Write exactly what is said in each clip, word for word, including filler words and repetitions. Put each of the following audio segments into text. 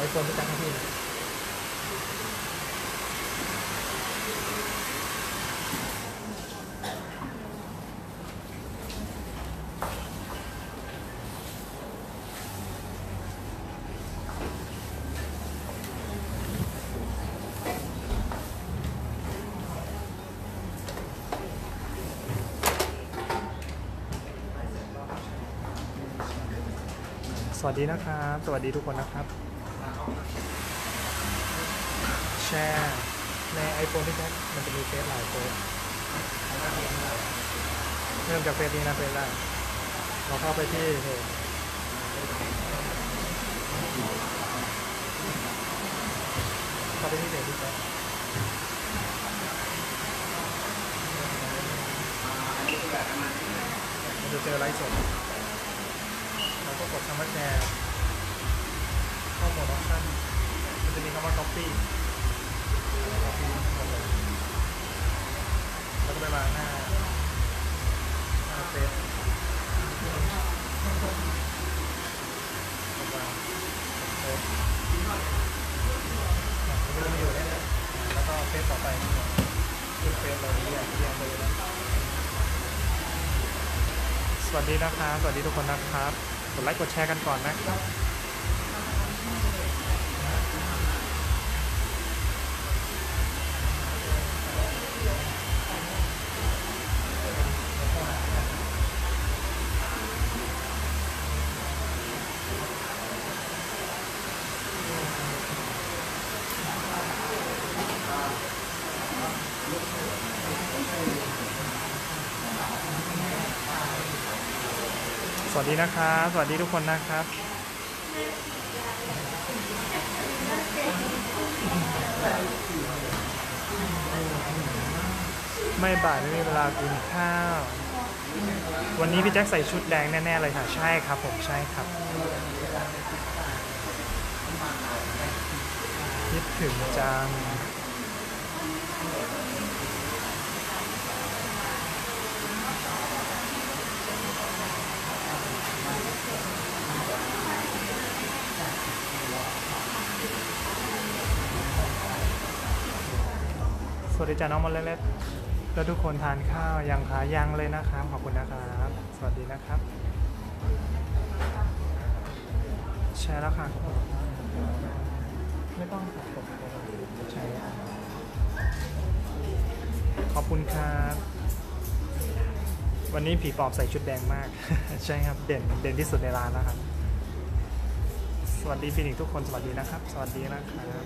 ไอโฟนพี่แจ็คให้พี่สวัสดีนะครับสวัสดีทุกคนนะครับแชร์ใน iPhone ที่แท็กมันจะมีเฟซหลายเฟซเริ่มจากเฟซนี้นะเฟซแรกเราเข้าไปที่เพจเข้าไปที่เพจที่แท็กมันจะเจอไลฟ์สดเราก็กดคำว่าแชร์เข้าโหมดออปชั่นมันจะมีคำว่า copy copy หมดเลยแล้วก็ไปวางหน้าหน้าเฟซวางเฟซมันก็จะมีอยู่เนี่ยแล้วก็เฟซต่อไปขึ้นเฟซเราเรียกเรียกไปเลยสวัสดีนะครับสวัสดีทุกคนนะครับกดไลค์กดแชร์กันก่อนนะครับสวัสดีนะครับสวัสดีทุกคนนะครับไม่บ่ายไม่มีเวลากินข้าววันนี้พี่แจ็คใส่ชุดแดงแน่ๆเลยค่ะใช่ครับผมใช่ครับคิดถึงจังสวัสดีจ้าน้องมอลเล็ดแล้วทุกคนทานข้าวยังคะยังเลยนะครับขอบคุณนะครับสวัสดีนะครับแชร์แล้วค่ะไม่ต้องกดแชร์ขอบคุณครับวันนี้ผีปอบใส่ชุดแดงมาก ใช่ครับเด่นเด่นที่สุดในร้านแล้วครับสวัสดีฟินิกทุกคนสวัสดีนะครับสวัสดีนะครับ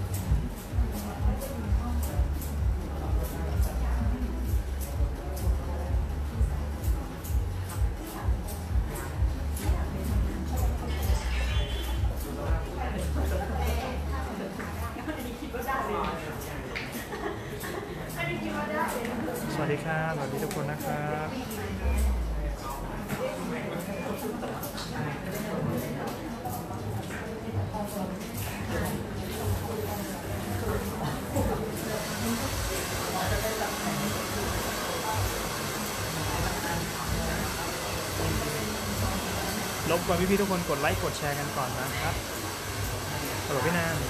สวัสดีครับสวัสดีทุกคนนะครับรบกวนพี่ๆทุกคนกดไลค์กดแชร์กันก่อนนะครับฮัลโหลพี่นาง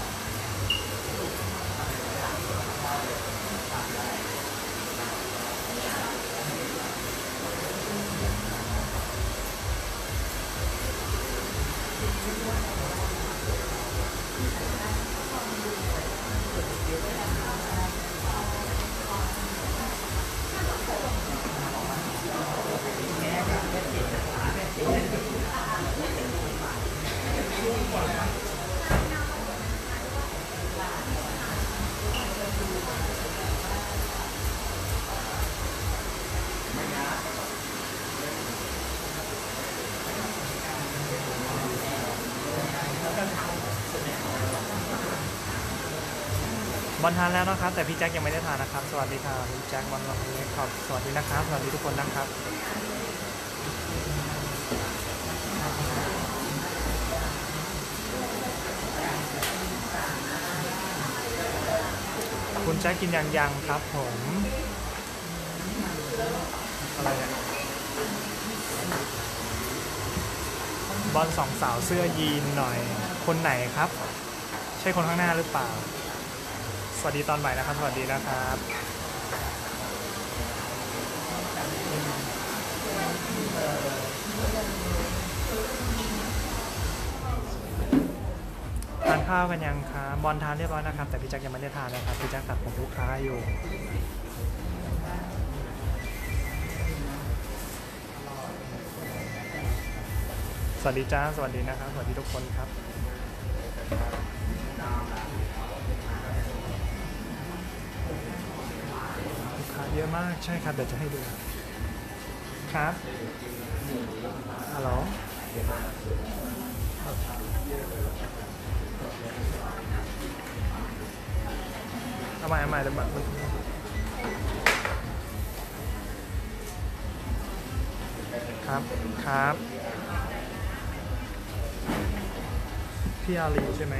บอลทานแล้วนะครับแต่พี่แจ็คยังไม่ได้ทานนะครับสวัสดีครับพี่แจ็คบอลวันนี้ขอบสวัสดีนะครับสวัสดีทุกคนนะครับคุณแจ็คกินยังยังครับผมอะไรเนี่ยบอลสองสาวเสื้อยีนหน่อยคนไหนครับช่คนข้างหน้าหรือเปล่าสวัสดีตอนบ่ายนะครับสวัสดีนะครับทานข้าวกันยังครับบอลทานเรียบร้อยนะครับแต่พี่แจ็คยังไม่ได้ทานนะครับพี่แจ็คตัดผมลูกค้าอยู่สวัสดีจ้าสวัสดีนะครับสวัสดีทุกคนครับลูกค้าเยอะมากใช่ครับเดี๋ยวจะให้ดูครับฮัลโหลทำไมทำไมแบบครับครับพี่อาลีใช่ไหม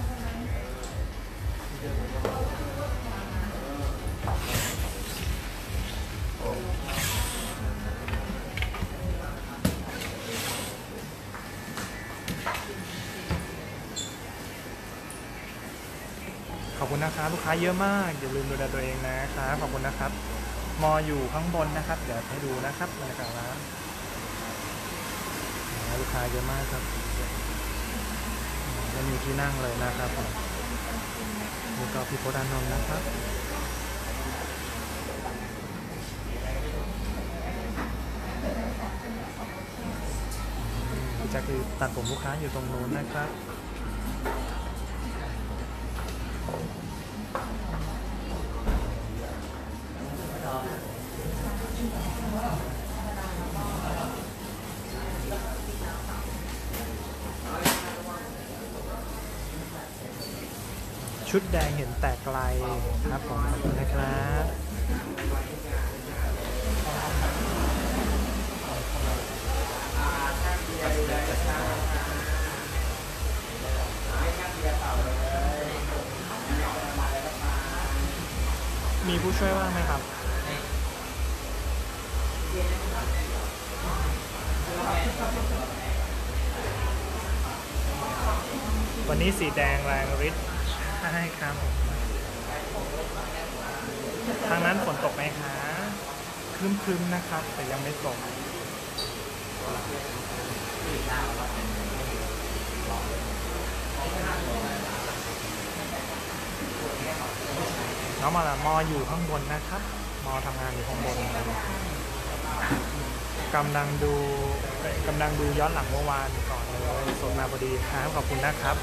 ขอบคุณนะครับลูกค้าเยอะมากอย่าลืมดูแลตัวเองนะครับขอบคุณนะครับมออยู่ข้างบนนะครับเดี๋ยวให้ดูนะครับบรรยากาศร้านลูกค้าเยอะมากครับไม่มีที่นั่งเลยนะครับนี่ก็พี่โพดานนท์นะครับพี่แจ็คคือตัดผมลูกค้าอยู่ตรงนู้นนะครับชุดแดงเห็นแตกไกลครับผมขอบคุณนะครับมีผู้ช่วยว่างไหมครับวันนี้สีแดงแรงฤทธิ์ใช่ครับทางนั้นฝนตกไหมคะครึ้มๆนะครับแต่ยังไม่ตกน้องมาละมออยู่ข้างบนนะครับมอทำงานอยู่ข้างบนกำลังดูกำลังดูย้อนหลังเมื่อวานก่อนเลยสดมาพอดีครับขอบคุณนะครับ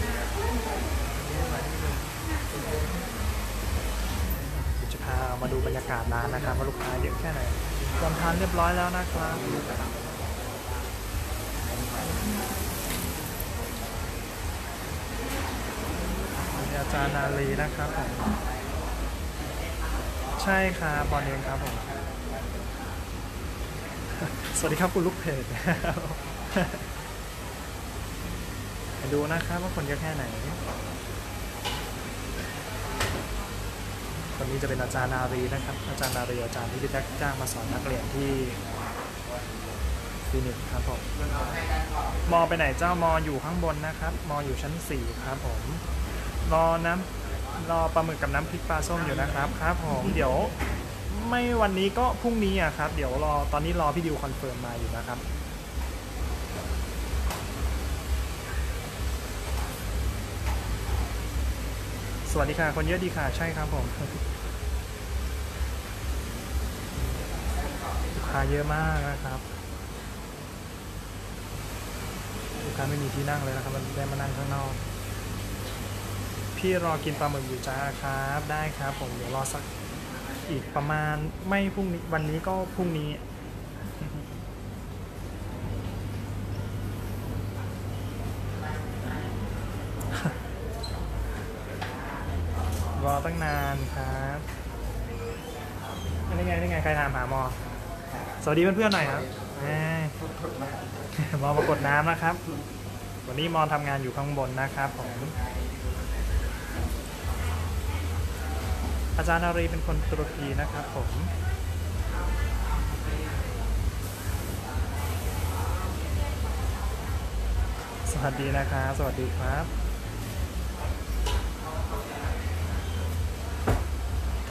จะพามาดูบรรยากาศร้านนะครับว่าลูกค้าเยอะแค่ไหนจำทานเรียบร้อยแล้วนะครับอาจารย์นาลีนะครับผมใช่ครับบอลเองครับผมสวัสดีครับคุณลูกเพจดูนะครับว่าคนเยอะแค่ไหนคนนี้จะเป็นอาจารย์นารีนะครับอาจารย์นารีอาจารย์ที่พี่แจ็คจ้างมาสอนนักเรียนที่ฟินิกส์ครับผมมอไปไหนเจ้ามออยู่ข้างบนนะครับมออยู่ชั้นสี่ครับผมรอน้ำรอปลาหมึกกับน้ำพริกปลาส้มอยู่นะครับครับผมเดี๋ยวไม่วันนี้ก็พรุ่งนี้อะครับเดี๋ยวรอตอนนี้รอพี่ดิวคอนเฟิร์มมาอยู่นะครับสวัสดีค่ะคนเยอะดีค่ะใช่ครับผมลูกค้าเยอะมากนะครับลูกค้าไม่มีที่นั่งเลยนะครับมันได้มานั่งข้างนอกพี่รอกินปลาหมึกอยู่จ้าครับได้ครับผมเดี๋ยวรอสักอีกประมาณไม่พรุ่งนี้วันนี้ก็พรุ่งนี้รอตั้งนานครับนี่ไงนี่ไงใครถามหามอสวัสดีเพื่อนๆหน่อยครับมอมากดน้ำนะครับวันนี้มอทำงานอยู่ข้างบนนะครับผมอาจารย์นารีเป็นคนตุรกีนะครับผมสวัสดีนะครับสวัสดีครับ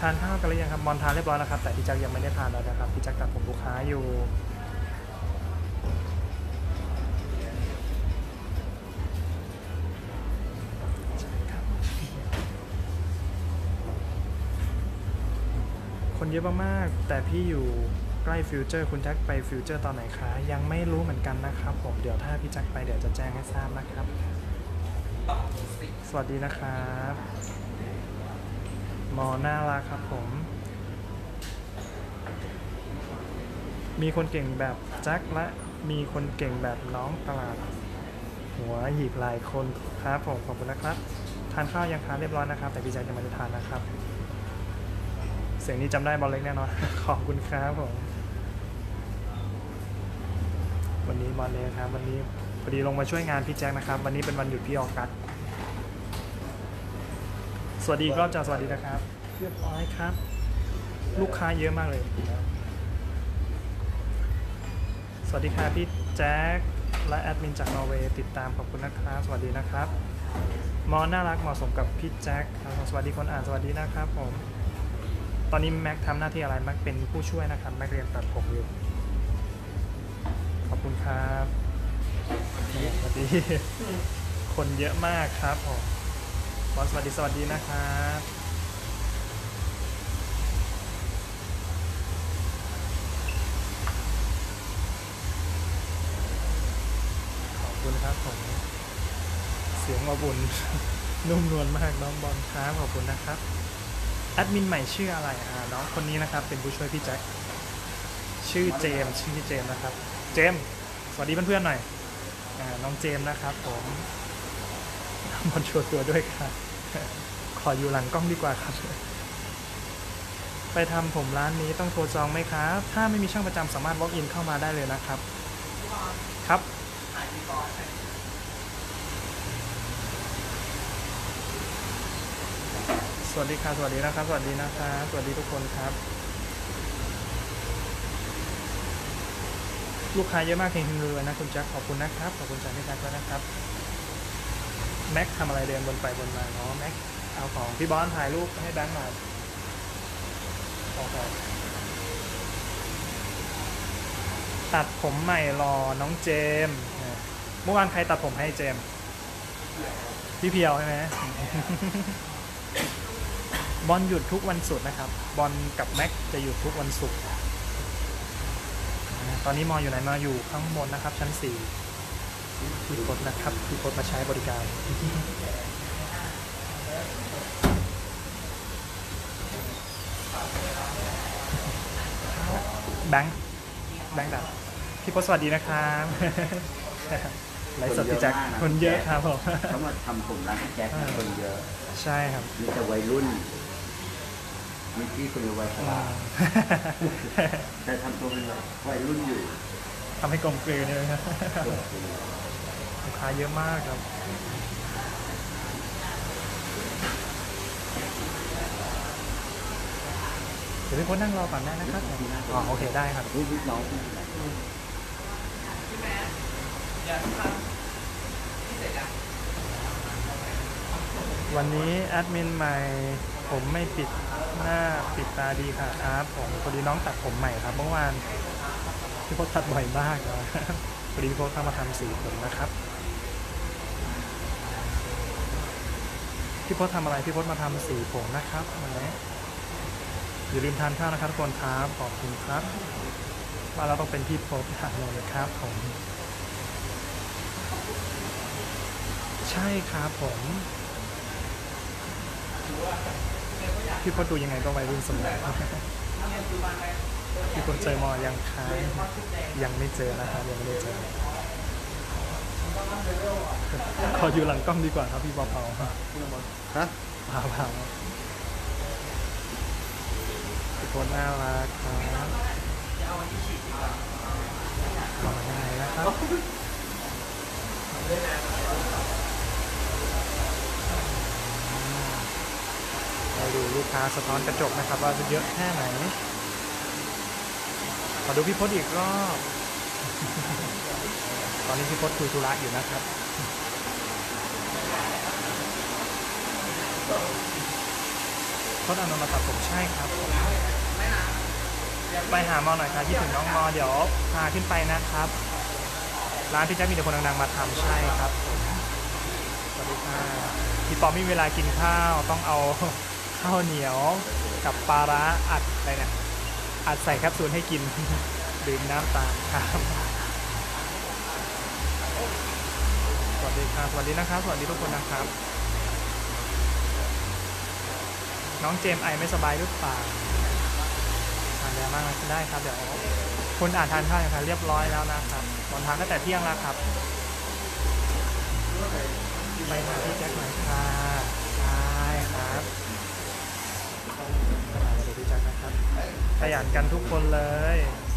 านข้าวกันหรือยังครับบอลทานเรียบร้อยแล้วครับแต่พี่แจ็คยังไม่ได้ทานแล้วนะครับพี่แจ็คตัดผมลูกค้าอยู่คนเยอะมากๆแต่พี่อยู่ใกล้ฟิวเจอร์คุณแจ็คไปฟิวเจอร์ตอนไหนคะยังไม่รู้เหมือนกันนะครับผมเดี๋ยวถ้าพี่แจ็คไปเดี๋ยวจะแจ้งให้ทราบนะครับสวัสดีนะครับหมอน่ารักครับผมมีคนเก่งแบบแจ็คและมีคนเก่งแบบน้องตลาดหัวหยิบหลายคนครับผมขอบคุณนะครับทานข้าวยังคะเรียบร้อยนะครับแต่พี่แจ็คจะไม่ได้ทานนะครับเสียงนี้จำได้บอลเล็กแน่นอน ขอบคุณครับผมวันนี้บอลเล็กครับวันนี้พอดีลงมาช่วยงานพี่แจ็คนะครับวันนี้เป็นวันหยุดพี่ออกัสสวัสดีก็จะสวัสดีนะครับเรียบร้อยครับลูกค้าเยอะมากเลยสวัสดีค่ะพี่แจ็คและแอดมินจากนอร์เวย์ติดตามขอบคุณนะครับสวัสดีนะครับมอน่ารักเหมาะสมกับพี่แจ็คสวัสดีคนอ่านสวัสดีนะครับผมตอนนี้แม็กทำหน้าที่อะไรแม็กเป็นผู้ช่วยนะครับแม็กเรียนตัดผมอยู่ขอบคุณครับสวัสดีคนเยอะมากครับผมบอลสวัสดีสวัสดีนะครับขอบคุณครับผมเสียงอบอุ่น นุ่มนวลมากน้องบอลครับขอบคุณนะครับแอดมินใหม่ชื่ออะไรอ่าน้องคนนี้นะครับเป็นผู้ช่วยพี่แจ็คชื่อเจมชื่อพี่เจมนะครับเจมสวัสดีเพื่อนๆหน่อยอ่าน้องเจมนะครับผมบอลชวนตัวด้วยค่ะขออยู่หลังกล้องดีกว่าครับไปทำผมร้านนี้ต้องโทรจองไหมครับถ้าไม่มีช่างประจำสามารถ walk in เข้ามาได้เลยนะครับครับสวัสดีค่ะสวัสดีนะครับสวัสดีนะครับสวัสดีทุกคนครับลูกค้าเยอะมากเฮงๆเลยนะคุณแจ็คขอบคุณนะครับขอบคุณจากพี่แจ็คด้วยนะครับแม็กทำอะไรเดินบนไปบนมาเนาะแม็กเอาของพี่บอลถ่ายรูปให้แบงค์หน่อยโอเคตัดผมใหม่รอน้องเจมเมื่อวานใครตัดผมให้เจมพี่เพียวใช่ไหม บอลหยุดทุกวันศุกร์นะครับบอลกับแม็กจะหยุดทุกวันศุกร์ตอนนี้มออยู่ไหนมาอยู่ข้างบนนะครับชั้นสี่พี่พดนะครับพี่พดมาใช้บริการแบงค์แบงค์ดับพี่พดสวัสดีนะครับไลฟ์สดพี่แจ็คคนเยอะครับผมเขามาทำผมร้านแจ็คคนเยอะใช่ครับมีแต่วัยรุ่นมีที่คนวัยชราแต่ทำตัวเป็นวัยรุ่นอยู่ทำให้กลมกลืนเลยครับลูกค้าเยอะมากครับเดี๋ยวพี่พจน์นั่งรอก่อนได้นะครับอ๋อโอเคได้ครับลูกน้องวันนี้แอดมินใหม่ผมไม่ปิดหน้าปิดตาดีค่ะครับผมพอดีน้องตัดผมใหม่ครับเมื่อวานพี่พจน์ตัดบ่อยมากนะพอดีพี่พจน์เข้ามาทำสีผมนะครับพี่พจน์ทำอะไรพี่พจน์มาทำสีผมนะครับวันนี้อย่าลืมทานข้าวนะครับทุกคนครับขอบคุณครับว่าเราต้องเป็นพี่พจน์ทานเลยครับผมใช่ครับผมพี่พจน์ดูยังไงก็วัยรุ่นเสมอพี่พจน์เจอมอยังค้างยังไม่เจอนะครับยังไม่ได้เจอขออยู่หลังกล้องดีกว่าครับพี่เบาๆฮะเบาๆพี่พจน์น่ารักครับมองยังไงนะครับเราดูลูกค้าสะท้อนกระจกนะครับว่าจะเยอะแค่ไหนขอดูพี่พจน์อีกรอบตอนนี้พี่พจน์คุยธุระอยู่นะครับโค้ดอานนท์มาตัดผมใช่ครับไปหาหมอหน่อยครับคิดถึงน้องมอเดี๋ยวพาขึ้นไปนะครับร้านพี่แจ๊คมีแต่คนดังๆมาทำใช่ครับผมสวัสดีค่ะพี่ปอมมีเวลากินข้าวต้องเอาข้าวเหนียวกับปลาร้าอัดอะไรเนี่ยอัดใส่แคปซูลให้กิน ดื่มน้ำตาลครับสวัสดีครับสวัสดีนะครับสวัสดีทุกคนนะครับน้องเจมไอไม่สบายหรือเปล่าทานยามากได้ครับเดี๋ยวคุณอ่านทานข้าวอย่างไรเรียบร้อยแล้วนะครับตอนทานตั้งแต่เที่ยงแล้วครับไปหาพี่แจ็คหน่อยค่ะใช่ครับไปหาพี่แจ็คนะครับขยันกันทุกคนเลย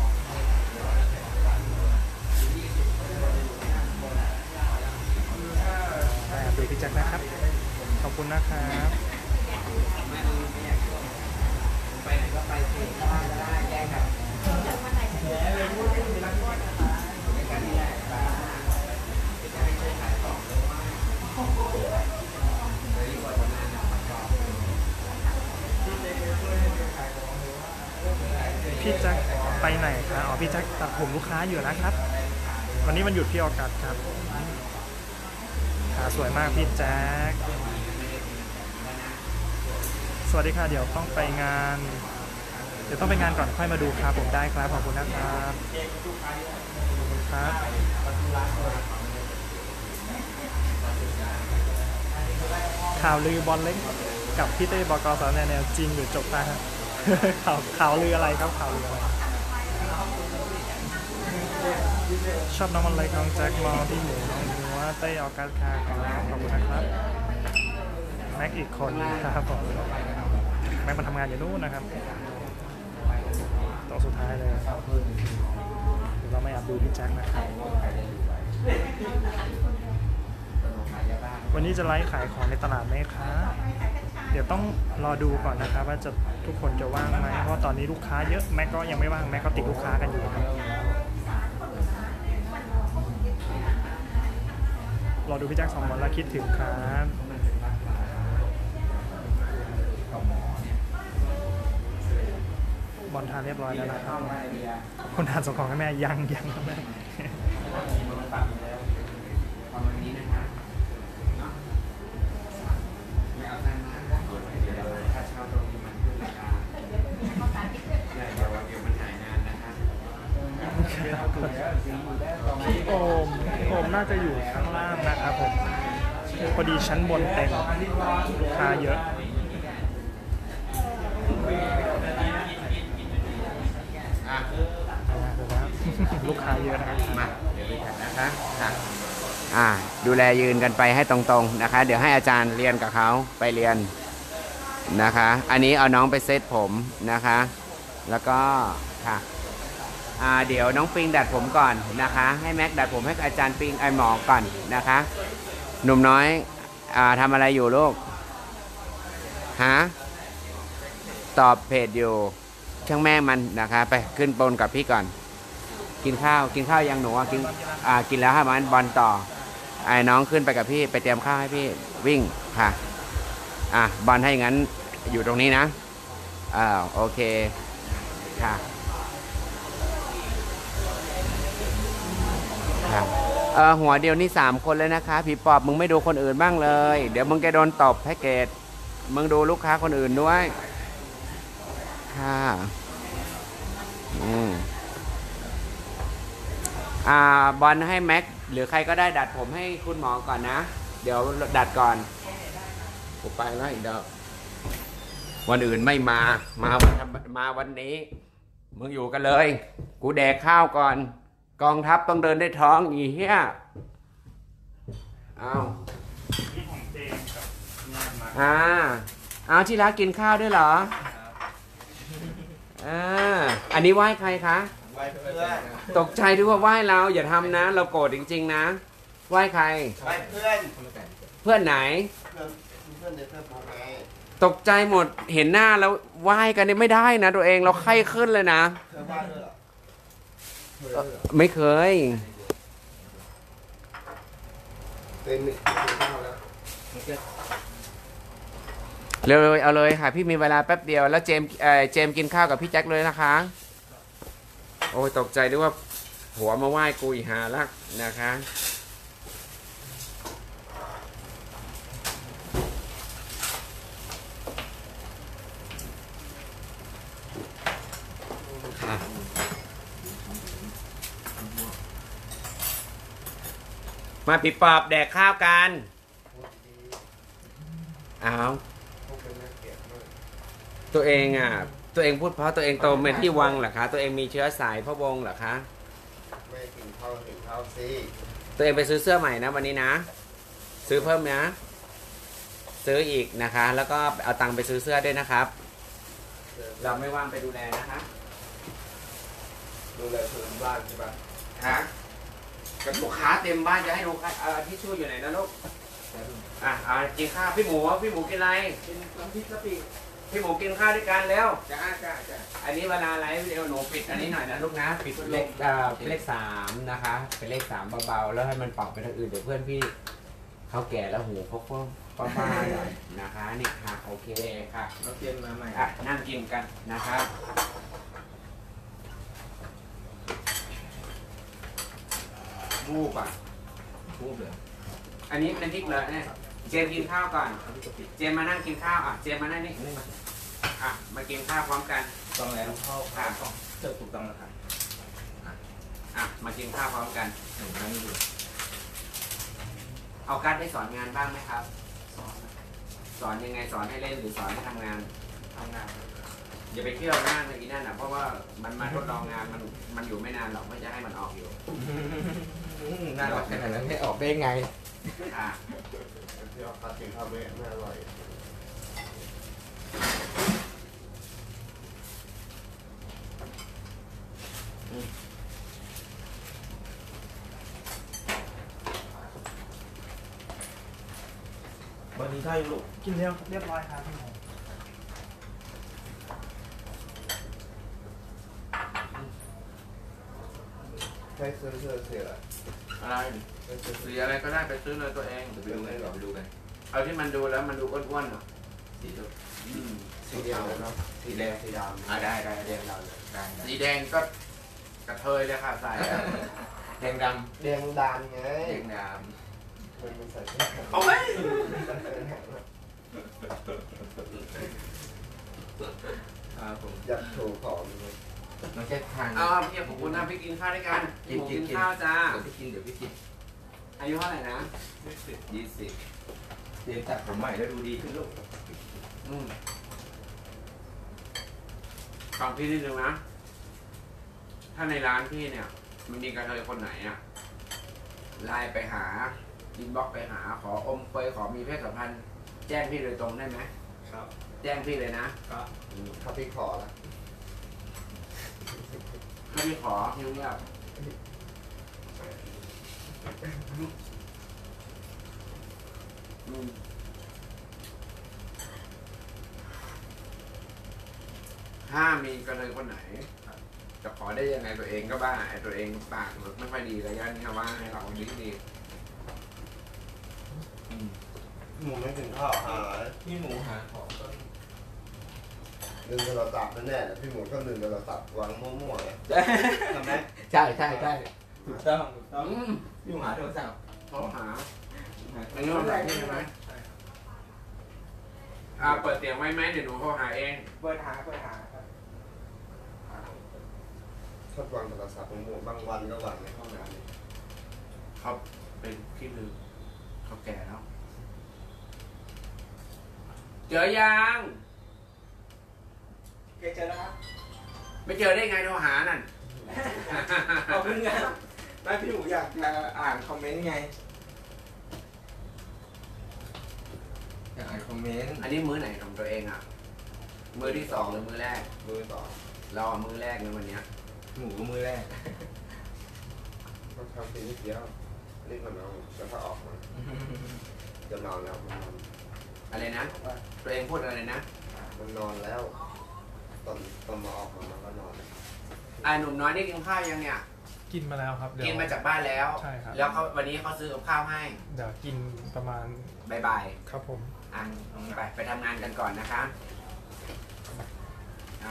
ไปหาพี่แจ็คนะครับขอบคุณนะครับไปไหนก็ไปสิบ้านก็ได้แยกกันพี่แจ็คไปไหนครับอ๋อพี่แจ็คตัดผมลูกค้าอยู่นะครับวันนี้มันหยุดพี่ออกัสครับขาสวยมากพี่แจ็คสวัสดีค่ะเดี๋ยวต้องไปงานเดี๋ยวต้องไปงานก่อนค่อยมาดูครับผมได้ครับขอบคุณนะครับขอบคุณครับข่าวลือบอลเล็กกับพี่เต้บกสแนวจริงหรือจบตาข่าวข่าวลืออะไรครับข่าวลืออะไรชอบน้องบอลเล็กน้องแจ็คมอพี่หมูน้องนัวเต้ออกัสคาขอบคุณนะครับแม็กอีกคนครับผมแม็กมาทำงานอยู่นู่นนะครับต่อสุดท้ายเลยเราไม่อยากดูพี่แจ็คนะครับวันนี้จะไลฟ์ขายของในตลาดไหมคะเดี๋ยวต้องรอดูก่อนนะครับว่าจะทุกคนจะว่างไหมเพราะตอนนี้ลูกค้าเยอะแม็กก็ยังไม่ว่างแม็กก็ติดลูกค้ากันอยู่ครับรอดูพี่แจ็คสองวันแล้วคิดถึงครับบอลทานเรียบร้อยแล้วนะครับคนทานส่งของให้แม่ยังยังแม่โอมโอมน่าจะอยู่ข้างล่างนะครับผมพอดีชั้นบนเต็มลูกค้าเยอะลูกค้าเยอะนะครับมาเดี๋ยวไปจัดนะคะค่ะอ่าดูแลยืนกันไปให้ตรงๆนะคะเดี๋ยวให้อาจารย์เรียนกับเขาไปเรียนนะคะอันนี้เอาน้องไปเซตผมนะคะแล้วก็ค่ะอ่าเดี๋ยวน้องปิงดัดผมก่อนนะคะให้แม็กดัดผมให้อาจารย์ปิงไอหมอก่อนนะคะหนุ่มน้อยอ่าทำอะไรอยู่ลูกฮะตอบเพจอยู่ช่างแม่มันนะคะไปขึ้นบนกับพี่ก่อนกินข้าวกินข้าวยังหนูอ่ะกินอ่ากินแล้วให้มันบอลต่อไอ้น้องขึ้นไปกับพี่ไปเตรียมข้าวให้พี่วิ่งค่ะอ่ะบอลให้งั้นอยู่ตรงนี้นะอ่าโอเคค่ะค่ะเออหัวเดียวนี่สามคนเลยนะคะผีปอบมึงไม่ดูคนอื่นบ้างเลยเดี๋ยวมึงจะโดนตบแพ็กเกจมึงดูลูกค้าคนอื่นด้วยค่ะอืมอ่าบอลให้แม็กหรือใครก็ได้ดัดผมให้คุณหมอก่อนนะเดี๋ยวดัดก่อนกูไปแล้วอีกเดี๋ยววันอื่นไม่มามาวันมาวันนี้มึงอยู่กันเลยกูแดกข้าวก่อนกองทัพต้องเดินได้ท้องอีเหี้ยเอาอ่าเอาที่รักกินข้าวด้วยเหรออ่าอันนี้ไหว้ใครคะตกใจด้วยว่าไหว้เราอย่าทำนะเราโกรธจริงๆนะไหว้ใครไหว้เพื่อนเพื่อนไหนเพื่อนในเพื่อนผมไงตกใจหมดเห็นหน้าแล้วไหว้กันนี่ไม่ได้นะตัวเองเราไข้ขึ้นเลยนะเคยไหว้ด้วยเหรอไม่เคยเป็นข้าวแล้วเร็วๆเอาเลยค่ะพี่มีเวลาแป๊บเดียวแล้วเจมส์เอ่อเจมส์กินข้าวกับพี่แจ็คเลยนะคะโอ้ยตกใจด้วยว่าหัวมาไหว้กูอีหาลักนะคะมาปิดปอบแดกข้าวกันอ้าวตัวเองอ่ะตัวเองพูดเพราะตัวเองโตเป็นที่วังเหรอคะตัวเองมีเชื้อสายพระวงศ์เหรอคะไม่กินข้าวกินข้าวสิตัวเองไปซื้อเสื้อใหม่นะวันนี้นะซื้อเพิ่มนะซื้ออีกนะคะ แล้วก็เอาตังค์ไปซื้อเสื้อด้วยนะครับเราไม่ว่างไปดูแลนะคะดูแลพื้นบ้านใช่ปะฮะกับลูกค้าเต็มบ้านจะให้ลูกค้าเอ่อที่ช่วยอยู่ไหนนะลูกอ่ะเอากินข้าวพี่หมูพี่หมูกินอะไรกินน้ำพริกกะปิพี่หมูกินข้าวด้วยกันแล้วจ้าจ้าจ้าอันนี้เวลาไลฟ์วิดีโอหนูปิดอันนี้หน่อยนะลูกนะปิดเลขเอ่อเป็นเลขสามนะคะเป็นเลขสามเบาๆแล้วให้มันปรับไปทางอื่นเดี๋ยวเพื่อนพี่เขาแก่แล้วหูเขาก็ป้าๆหน่อยนะคะนี่ค่ะโอเคค่ะเราเตรียมมาใหม่อ่ะนั่งกินกันนะครับมูบอ่ะพูดเลยอันนี้เป็นพริกเลยเนี่ยเจมกินข้าวก่อนเจมมานั่งกินข้าวอ่ะเจมมานั่งนี่อ่ะมากินข้าวพร้อมกันต้องแล้วเข้าข้าวต้องเจอถูกต้องแล้วครับอ่ะมากินข้าวพร้อมกันหนึ่งนั่งดูเอาการได้สอนงานบ้างไหมครับสอนสอนยังไงสอนให้เล่นหรือสอนให้ทำงานทำงานอย่าไปเที่ยวหน้าในอีนั่นอ่ะเพราะว่ามันมาทดลองงานมันมันอยู่ไม่นานหรอกไม่จะให้มันออกอยู่น่ารักขนาดนั้นไม่ออกได้ไงอ่ะที่ออกตัดกินข้าวไม่ไม่อร่อยวันนี้ได้ลูกกินเรียบเรียบร้อยครับพี่หมูให้ซื้อเสื้อเสียอะไรให้ซื้อสีอะไรก็ได้ไปซื้อเลยตัวเองไปดูไหมหรอไปดูไหมเอาที่มันดูแล้วมันดูอ้วนๆหน่อยสีดอืมสีเดียวเนาะสีแดงสีดำอ่ะได้ได้แดงดำได้สีแดงก็กระเทยเลยค่ะใส่อะแดงดำแดงดำไงแดงดมันมันใส่ำเอาไว้ครับผมอยากโชว์ของน้องแค่ทานเอาพี่ขอบคุณนะพี่กินข้าวด้วยกันพี่หมูกินข้าวจ้าเดี๋ยวพี่กินเดี๋ยวพี่กินอายุเท่าไหร่นะยี่สิบเรียนตัดผมใหม่แล้วดูดีขึ้นลูกอืมฟังพี่นิดนึงนะ ถ้าในร้านพี่เนี่ย มันมีกระเทยคนไหนอะไลน์ไปหาอินบ็อกไปหา ขออมเปยขอมีเพศสัมพันธ์แจ้งพี่โดยตรงได้ไหมครับแจ้งพี่เลยนะก็ถ้าพี่ขอละถ้าพี่ขอพี่เงียบอืมถ้ามีกระเทยคนไหน จะขอได้ยังไงตัวเองก็บ้าไอ้ตัวเองปากไม่ค่อยดีระยะนี้ว่าให้เราดีดีอืมหมูไม่ถึงข้าวหาพี่หมูหาของก็ลืมโทรศัพท์แน่ๆพี่หมูก็ลืมโทรศัพท์วางมั่วๆเลยทำไหมใช่ใช่ใช่ถูกต้องถูกต้องอืมพี่หมูหาโทรศัพท์โทรหาอันนี้มันแบบนี้ใช่ไหมอ่าเปิดเสียงไว้ไหมเดี๋ยวหนูโทรหาเองเปิดหาเปิดหาชอบวางโทรศัพท์หมูบางวันก็วางในห้องน้ำเขาเป็นขี้ลืมเขาแก่แล้ว เจอยังแกเจอแล้วครับไม่เจอได้ไงโทรหานั่นขอบคุณครับแม่พี่หมูอยากจะอ่านคอมเมนต์ไงอยากอ่านคอมเมนต์อันนี้มื้อไหนของตัวเองอ่ะ มื้อที่สองหรือมื้อแรกมือต่อเราอ่ะมื้อแรกในวันเนี้ยหมูมือแรกต้องทำทีนิดเดียวรีบมันเอาแล้วก็ออกมาจะนอนแล้วมันนอนอะไรนะ ตัวเองพูดอะไรนะมันนอนแล้ว ตอนตอนมาออกมามันก็นอนอ่าหนุ่มน้อยได้กินข้าวยังเนี่ยกินมาแล้วครับเดี๋ยวกินมาจากบ้านแล้วใช่ครับแล้วเขาวันนี้เขาซื้อกับข้าวให้เดี๋ยวกินประมาณบายบายครับผมออ่ะไปไปทำงานกันก่อนนะคะอ่ะ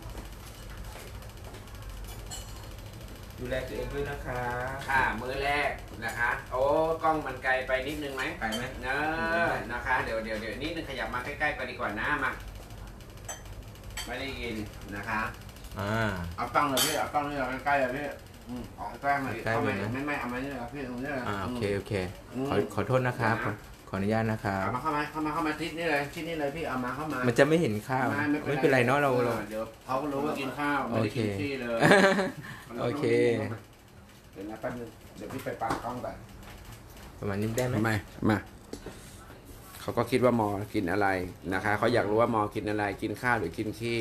ดูแลตัวเองด้วยนะคะค่ะมื้อแรกนะคะ โอ้กล้องมันไกลไปนิดนึงไหมไปไหมเนอะนะคะเดี๋ยวเดี๋ยวเดี๋ยวนิดนึงขยับมาใกล้ๆกันดีกว่านะมาไม่ได้ยินนะคะอ่าเอากล้องเลยพี่เอากล้องนี่ใกล้ๆเลยพี่อืมเอาใกล้มาดิใกล้เอาๆไม่เลยนะไม่ไม่เอามาเนี่ยพี่ตรงนี้เลยอ่าโอเคโอเคอืมขอขอโทษนะครับขอขออนุญาตนะครับเอามาเข้ามาเข้ามาเข้ามาทิศนี่เลยทิศนี่เลยพี่เอามาเข้ามามันจะไม่เห็นข้าว ไม่เป็นไรเนาะเราเราเดี๋ยวเขาก็รู้ว่ากินข้าวไม่ได้กินโอเคที่เลยโอเคเดี๋ยวนะแป๊บนึงเดี๋ยวพี่ไปปากกล้องก่อนประมาณนี้ได้ไหมมามาเขาก็คิดว่ามอกินอะไรนะคะเขาอยากรู้ว่ามอกินอะไรกินข้าวหรือกินขี้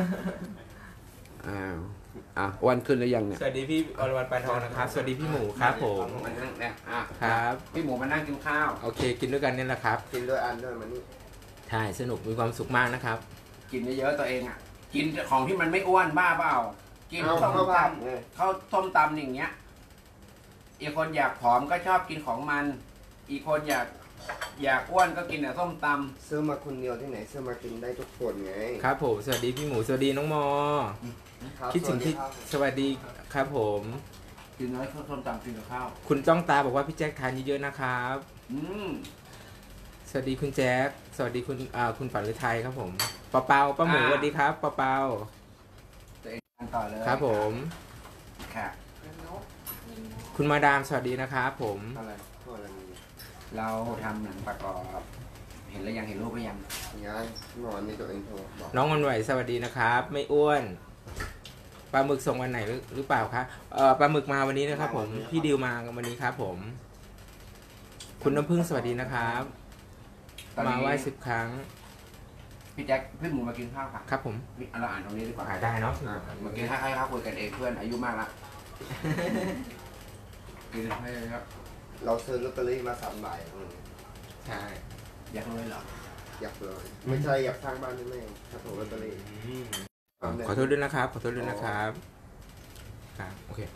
อ้าวอ่ะอ้วนขึ้นหรือยังเนี่ยสวัสดีพี่อรวรรณปานทองนะครับ สวัสดีพี่หมูครับผมมานั่งเนี่ยอ่ะครับพี่หมูมานั่งกินข้าวโอเค กินด้วยกันนี่แหละครับกินด้วยอันด้วยมันนี่ใช่สนุกมีความสุขมากนะครับกินเยอะๆตัวเองอ่ะกินของที่มันไม่อ้วนบ้าเปล่ากินเอาส้มเข้าตบ้านเลยำข้าวส้มตำอย่างเงี้ยอีกคนอยากผอมก็ชอบกินของมัน อีกคนอยากอยากอ้วนก็กินแต่ส้มตำซื้อมาคนเดียวที่ไหนซื้อมากินได้ทุกคนไงครับผม สวัสดีพี่หมู สวัสดีน้องมอรับคิดถึงที่สวัสดีครับสวัสดีครับผมกินน้อยข้าวส้มตำกินกับข้าวคุณจ้องตาบอกว่าพี่แจ็คทานเยอะๆนะครับอืมสวัสดีคุณแจ็ค สวัสดีคุณอ่าคุณฝันฤทัยครับผมปะเปาป้าหมูสวัสดีครับปะเปาตัวเองทานต่อเลยครับผมค่ะคุณมาดามสวัสดีนะครับผมอะไรตัวอะไรมีเราทำหนังประกอบเห็นแล้วยังเห็นรูปหรือยังงานเมื่อวานนี้ตัวเองโทรบอกน้องวันไหวสวัสดีนะครับ ไม่อ้วนปลาหมึกส่งวันไหนหรือหรือเปล่าคะเอ่อปลาหมึกมาวันนี้นะครับผมพี่ดิวมาวันนี้ครับผม คุณน้ำพึ่งสวัสดีนะครับตอนมานี้ไหว้สิบครั้งพี่แจ็คพี่หมูมากินข้าวค่ะครับผมเราอ่านตรงนี้ดีกว่าขายได้เนาะอ่ะเมื่อกี้ให้ให้เขาคุยกันเองเพื่อนอายุมากละกินให้เยอะเราซื้อลอตเตอรี่มาสามใบอืมใช่อยากเลยเหรออยากเลยไม่ใช่อยากสร้างบ้านนี่แม่ถ้าถูกลอตเตอรี่ขอโทษด้วยนะครับ ขอโทษด้วยนะครับครับโอเค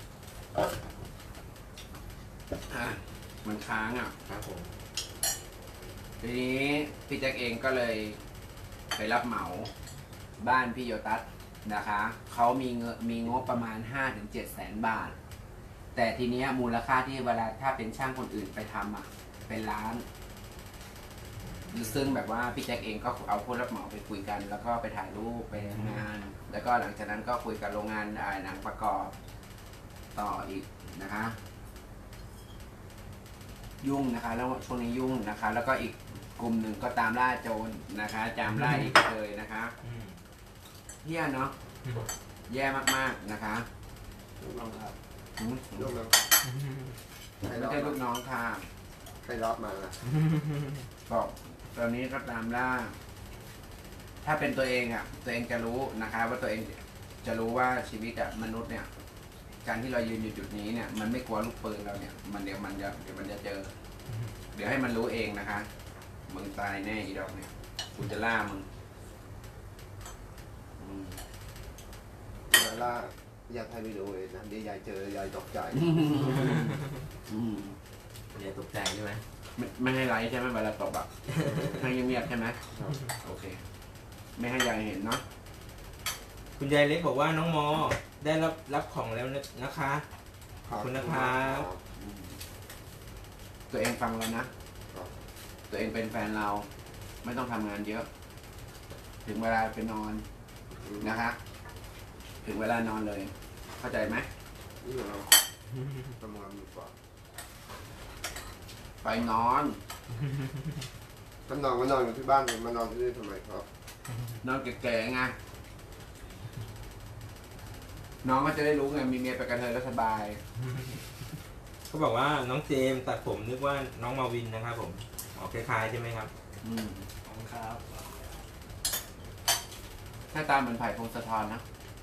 อ่ะมันค้างอ่ะครับผมทีนี้พี่แจ็คเองก็เลยไปรับเหมาบ้านพี่โยตัสนะคะเขามีเงินมีงบประมาณ ห้าถึงเจ็ด แสนบาท แต่ทีเนี้ยมูลค่าที่เวลาถ้าเป็นช่างคนอื่นไปทำอ่ะเป็นล้าน ซึ่งแบบว่าพี่แจ็คเองก็เอาผู้รับเหมาไปคุยกัน แล้วก็ไปถ่ายรูปไปทำงาน แล้วก็หลังจากนั้นก็คุยกับโรงงานอ่าหนังประกอบต่ออีกนะคะ ยุ่งนะคะ แล้วช่วงนี้ยุ่งนะคะ แล้วก็อีกกลุ่มหนึ่งก็ตามล่าโจรนะคะจามล่าอีกเลยนะคะเฮี้ยเนาะแย่มากๆนะคะลูกน้องครับอืมลูกน้องใครไม่รอบใช่ลูกมาน้องค่ะใครรอบมาล่ะบอกตอนนี้ก็ตามล่า ถ้าเป็นตัวเองอ่ะ ตัวเองจะรู้นะคะ ว่าตัวเองจะรู้ว่าชีวิตอ่ะมนุษย์เนี่ย การที่เรายืนอยู่จุดนี้เนี่ย มันไม่กลัวลูกปืนเราเนี่ย มันเดี๋ยวมันจะเดี๋ยวมันจะเจอ เดี๋ยวให้มันรู้เองนะคะ มึงตายแน่อีดอกเนี่ยกูจะล่ามึงอืมเวลาอยากให้ไปดูเลยนะเดี๋ยวยายเจอยายตกใจอืมอย่าตกใจใช่ไหมไม่ไม่ให้ไลฟ์ใช่ไหมเวลาตบอ่ะ ให้เงียบๆใช่ไหมครับโอเค ไม่ให้ยายเห็นเนาะคุณยายเล็กบอกว่าน้องมอได้รับรับของแล้วนะคะ ขอบคุณนะครับอืมตัวเองฟังแล้วนะครับตัวเองเป็นแฟนเรา ไม่ต้องทำงานเยอะ ถึงเวลาไปนอนนะคะ ถึงเวลานอนเลย เข้าใจไหมนี่เราทำงานดีกว่าไปนอนถ้านอนก็นอนอยู่ที่บ้านมานอนที่นี่ทำไมครับนอนแก่ๆไง น้องก็จะได้รู้ไง มีเมียไปกันเทยแล้วสบายเขาบอกว่าน้องเจมส์ตัดผมนึกว่าน้องมาวินนะครับผมออกคล้ายๆใช่ไหมครับอืมขอบคุณครับหน้าตาเหมือนไผ่พงศธรนะ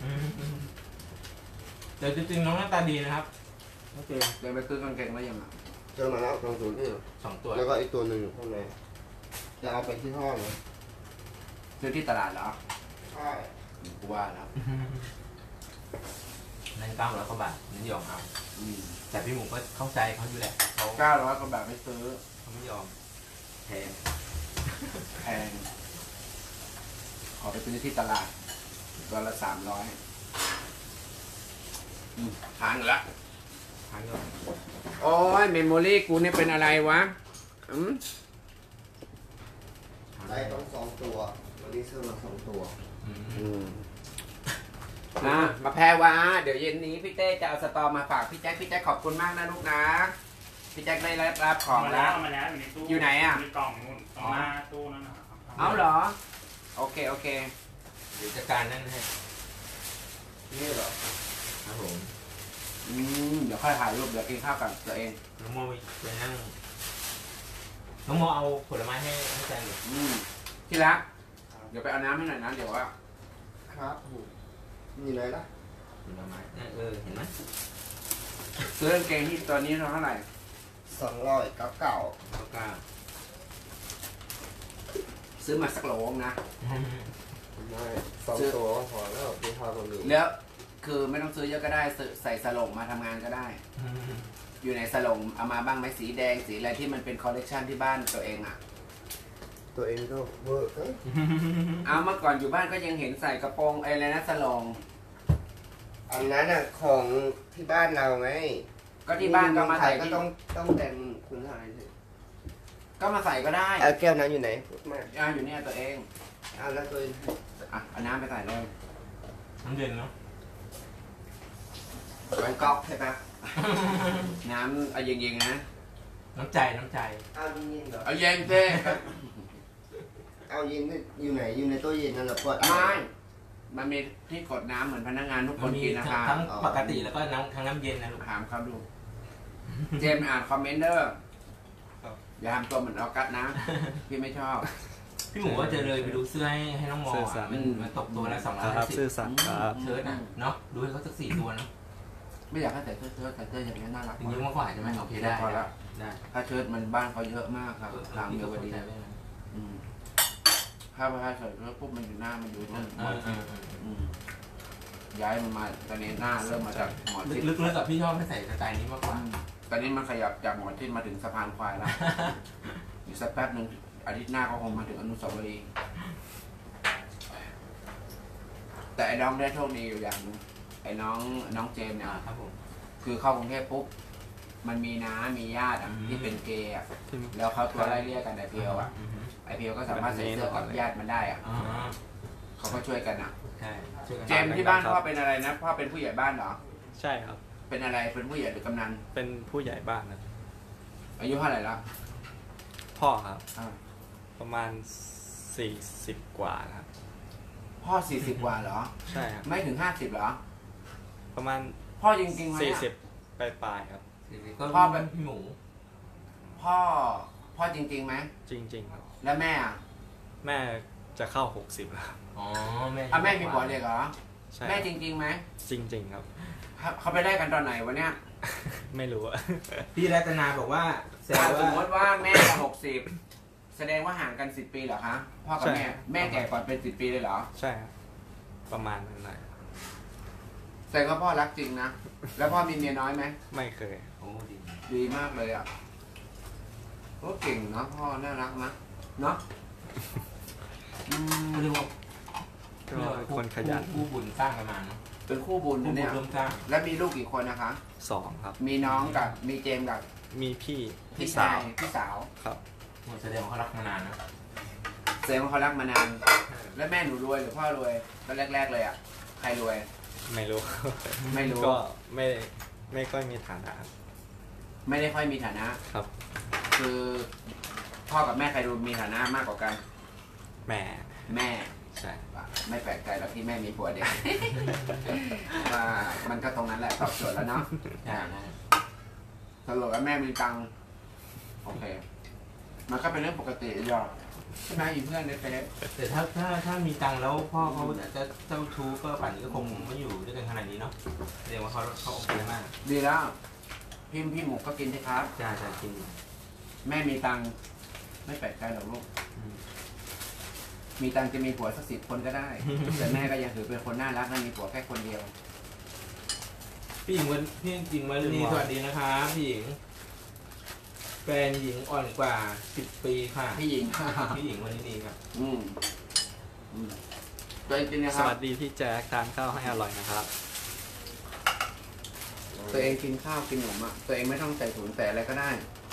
แต่จริงๆน้องหน้าตาดีนะครับน้องเจมส์เดินไปซื้อกางเกงแล้วยังอ่ะเจอมาแล้วตรงศูนย์ที่สองตัวแล้วก็อีกตัวหนึ่งอยู่ข้างในจะเอาไปที่ห้องเหรอซื้อที่ตลาดเหรอใช่กูว่าแล้วนั่นเก้าร้อยกว่าบาทนั่นยอมเอาอืมแต่พี่หมูก็เข้าใจเขาอยู่แหละเขาเก้าร้อยกว่าบาทไม่ซื้อเขาไม่ยอมแพงแพงขอไปซื้อที่ตลาดตัวละสามร้อยทานละทานก่อนโอ้ยเมมโมรี่กูเนี่ยเป็นอะไรวะอืมได้ต้องสองตัววันนี้ซื้อมาสองตัวอืมอืมนะมาแพรวาเดี๋ยวเย็นนี้พี่เต้จะเอาสตอมาฝากพี่แจ็คพี่แจ็คขอบคุณมากนะลูกนะพี่แจ็คได้รับของมาแล้แล้ว วมาแล้วอยู่ในตู้อยู่ไหนอะมีกล่องนู่นตรงหน้าตู้นั่นนะครับเอาเหรอ โอเคโอเคเดี๋ยวจัดการนั่นให้นี่เหรอครับผมอืมเดี๋ยวค่อยถ่ายรูปเดี๋ยวกินข้าวกับตัวเองน้องโมไปนั่งน้องโมเอาผลไม้ให้ให้แจงอยู่อืมที่รักเดี๋ยวไปเอาน้ำให้หน่อยนะเดี๋ยวว่าครับนี่เลยนะผลไม้เออเห็นไหมซื้อกางเกงที่ตัวนี้เท่าไหร่สองร้อยเก้าเก้าเก้าเก้าซื้อมาสักโหลงนะไม่สองตัวพอแล้วพี่พาคนอื่นแล้วคือไม่ต้องซื้อเยอะก็ได้ซื้อใส่สลงมาทำงานก็ได้ อยู่ในสลงเอามาบ้างไหมสีแดงสีอะไรที่มันเป็นคอลเลกชันที่บ้านตัวเองอ่ะตัวเองก็เวิร์กนะเอาเมื่อก่อนอยู่บ้านก็ยังเห็นใส่กระโปรงอะไรนะสลงอันนั้นอ่ะของที่บ้านเราไงก็ที่บ้านก็มาใส่ก็ที่ต้องต้องแดงคุณทายสิก็มาใส่ก็ได้เอาแก้วน้ำอยู่ไหนพูดมากอ่าอยู่เนี่ยตัวเองเอาแล้วตัวเองอ่ะเอาน้ำไปใส่เลยน้ำเย็นเนาะไว้ก๊อกใช่ปะน้ำเอาเย็นๆนะน้ำใจน้ำใจเอาเย็นๆเหรอเอาเย็นเต้เอาเย็นอยู่ไหนอยู่ในตู้เย็นนั่นแหละปวดไม่มันมีที่กดน้ำเหมือนพนักงานทุกคนกินนะคะทั้งปกติแล้วก็น้ำทั้งน้ำเย็นนะลูกถามเขาดู เจมส์อ่านคอมเมนต์เดอร์อย่าทำตัวเหมือนออกัสนะ พี่ไม่ชอบพี่หมูว่าจะเลยไปดูเสื้อให้ให้น้องโมเสื้อสัอ่ะตว์มันมันตกตัวละสองร้อยครับสิบซื่อสัตย์ครับเชิ้ตอ่ะเนาะดูให้เขาสักสี่ตัวเนาะไม่อยากให้ใส่เสื้อเชิ้ตใส่เสื้ออย่างนี้น่ารักถึงยิ้มมากกว่าใช่ไหมโอเคได้พอแล้วได้ถ้าเชิ้ตมันบ้านเขาเยอะมากครับทางพี่เดีก็ยวเข้าดีใจไว้นะอืมถ้าพอใส่เสื้อปุ๊บมันอยู่หน้ามันอยู่นั่นเออเออเอออืมย้ายมันมาตอนนี้หน้าเริ่มมาจากหมอชิดลึกๆแล้วกับพี่ชอบให้ใส่สไตล์นี้มากกว่าตอนนี้มันขยับจากหมอชิดมาถึงสะพานควายแล้วอีกสักแป๊บหนึ่งอาทิตย์หน้าก็คงมาถึงอนุสาวรีย์แต่ไอ้น้องได้โชคดีอยู่อย่างหนึงไอ้น้องน้องเจมส์เนี่ยอ่าครับผมคือเข้ากรุงเทพปุ๊บมันมีน้ามีญาติอะอืมที่เป็นเกย์อะที่แล้วเขาตัวไล่เรียกกันไอเพียวอะอือฮึไอเพียวก็สามารถใส่เสื้อกับญาติมันได้อะอ๋อเขาก็ช่วยกันอะใช่ช่วยกันเจมส์ที่บ้านพ่อเป็นอะไรนะพ่อเป็นผู้ใหญ่บ้านเหรอใช่ครับเป็นอะไรเป็นผู้ใหญ่หรือกำนันเป็นผู้ใหญ่บ้านนะอายุเท่าไหร่แล้วพ่อครับอ่าประมาณสี่สิบกว่านะครับพ่อสี่สิบกว่าเหรอใช่ครับไม่ถึงห้าสิบเหรอประมาณพ่อจริงๆไหมสี่อะสิบปลายๆครับก็พ่อเป็นพี่หมูพ่อพ่อจริงๆไหมจริง ๆ ครับแล้วแม่อะแม่จะเข้าหกสิบแล้วครับอ๋อแม่อ่ะแม่มีผัวเด็กเหรอใช่แม่คจรับริงๆไหมจริง ๆ ครับเขาไปได้กันตอนไหนวะเนี่ยไม่รู้อะพี่รัตนาบอกว่าแซวสมมว่าติว่าแม่หกสิบแสดงว่าห่างกันสิบปีเหรอคะพ่อกับแม่แม่แก่ก่อนเป็นสิบปีเลยเหรอใช่ครับประมาณนั้นเลยแสดงว่าพ่อรักจริงนะแล้วพ่อมีเมียน้อยไหมไม่เคยโอ้ดีดีมากเลยอ่ะโอ้เก่งเนาะพ่อน่ารักนะเนาะอืมเขาเรียกว่าก็เป็นคนขยันผู้บุญสร้างกันมาเนาะเป็นคู่บุญผู้บุเนี่ญยร่วมสร้างแล้วมีลูกกี่คนนะคะสองครับมีน้องกับมีเจมส์กับมีพี่พี่พี่ชาสาย วพี่สาวครับแสดงว่าเขารักมานานนะแสดงว่าเขารักมานานแล้วแม่หนูรวยหรือพ่อรวยตอนแรกๆเลยอ่ะใครรวยไม่รู้ไม่รู้ก็ไม่ไม่ค่อยมีฐานะครับไม่ได้ค่อยมีฐานะครับคือพ่อกับแม่ใครดูมีฐานะมากกว่ากันแม่แม่ใช่ไม่แปลกใจหรอกที่แม่มีผัวเด็ก ว่ามันก็ตรงนั้นแหละตอบโจทย์แล้วเนาะใช่นะสรุปว่าแม่มีตังค์โอเค มันก็เป็นเรื่องปกติหยอกใช่ไหมอีเพื่อนในเฟซแต่ถ้าถ้าถ้ามีตังค์แล้วพ่อเขาจะจะเจ้าชู้ก็ป่านนี้ก็คงไม่อยู่ด้วยกันขนาดนี้เนาะแสดงว่าเขาเขาโอเคมากดีแล้วพี่พี่หมูก็กินสิครับจ้าจ้าจริงแม่มีตังค์ไม่แปลกใจหรอกลูกอืมมีตังค์จะมีผัวสักสิบคนก็ได้ แต่แม่ก็ยังถือเป็นคนน่ารักและมีผัวแค่คนเดียวพี่หญิงวันพี่หญิงวันนี้สวัสดีนะครับพี่หญิงแฟนหญิงอ่อนกว่าสิบปีค่ะพี่หญิงพี่หญิงวันนี้ดีครับอืมอืมตัวเองกินนะคสรับวัสดีพี่แจ๊คทานข้าวให้อร่อยนะครับตัวเองกินข้าวกินขนมอ่ะตัวเองไม่ต้องใส่ถุงใส่อะไรก็ได้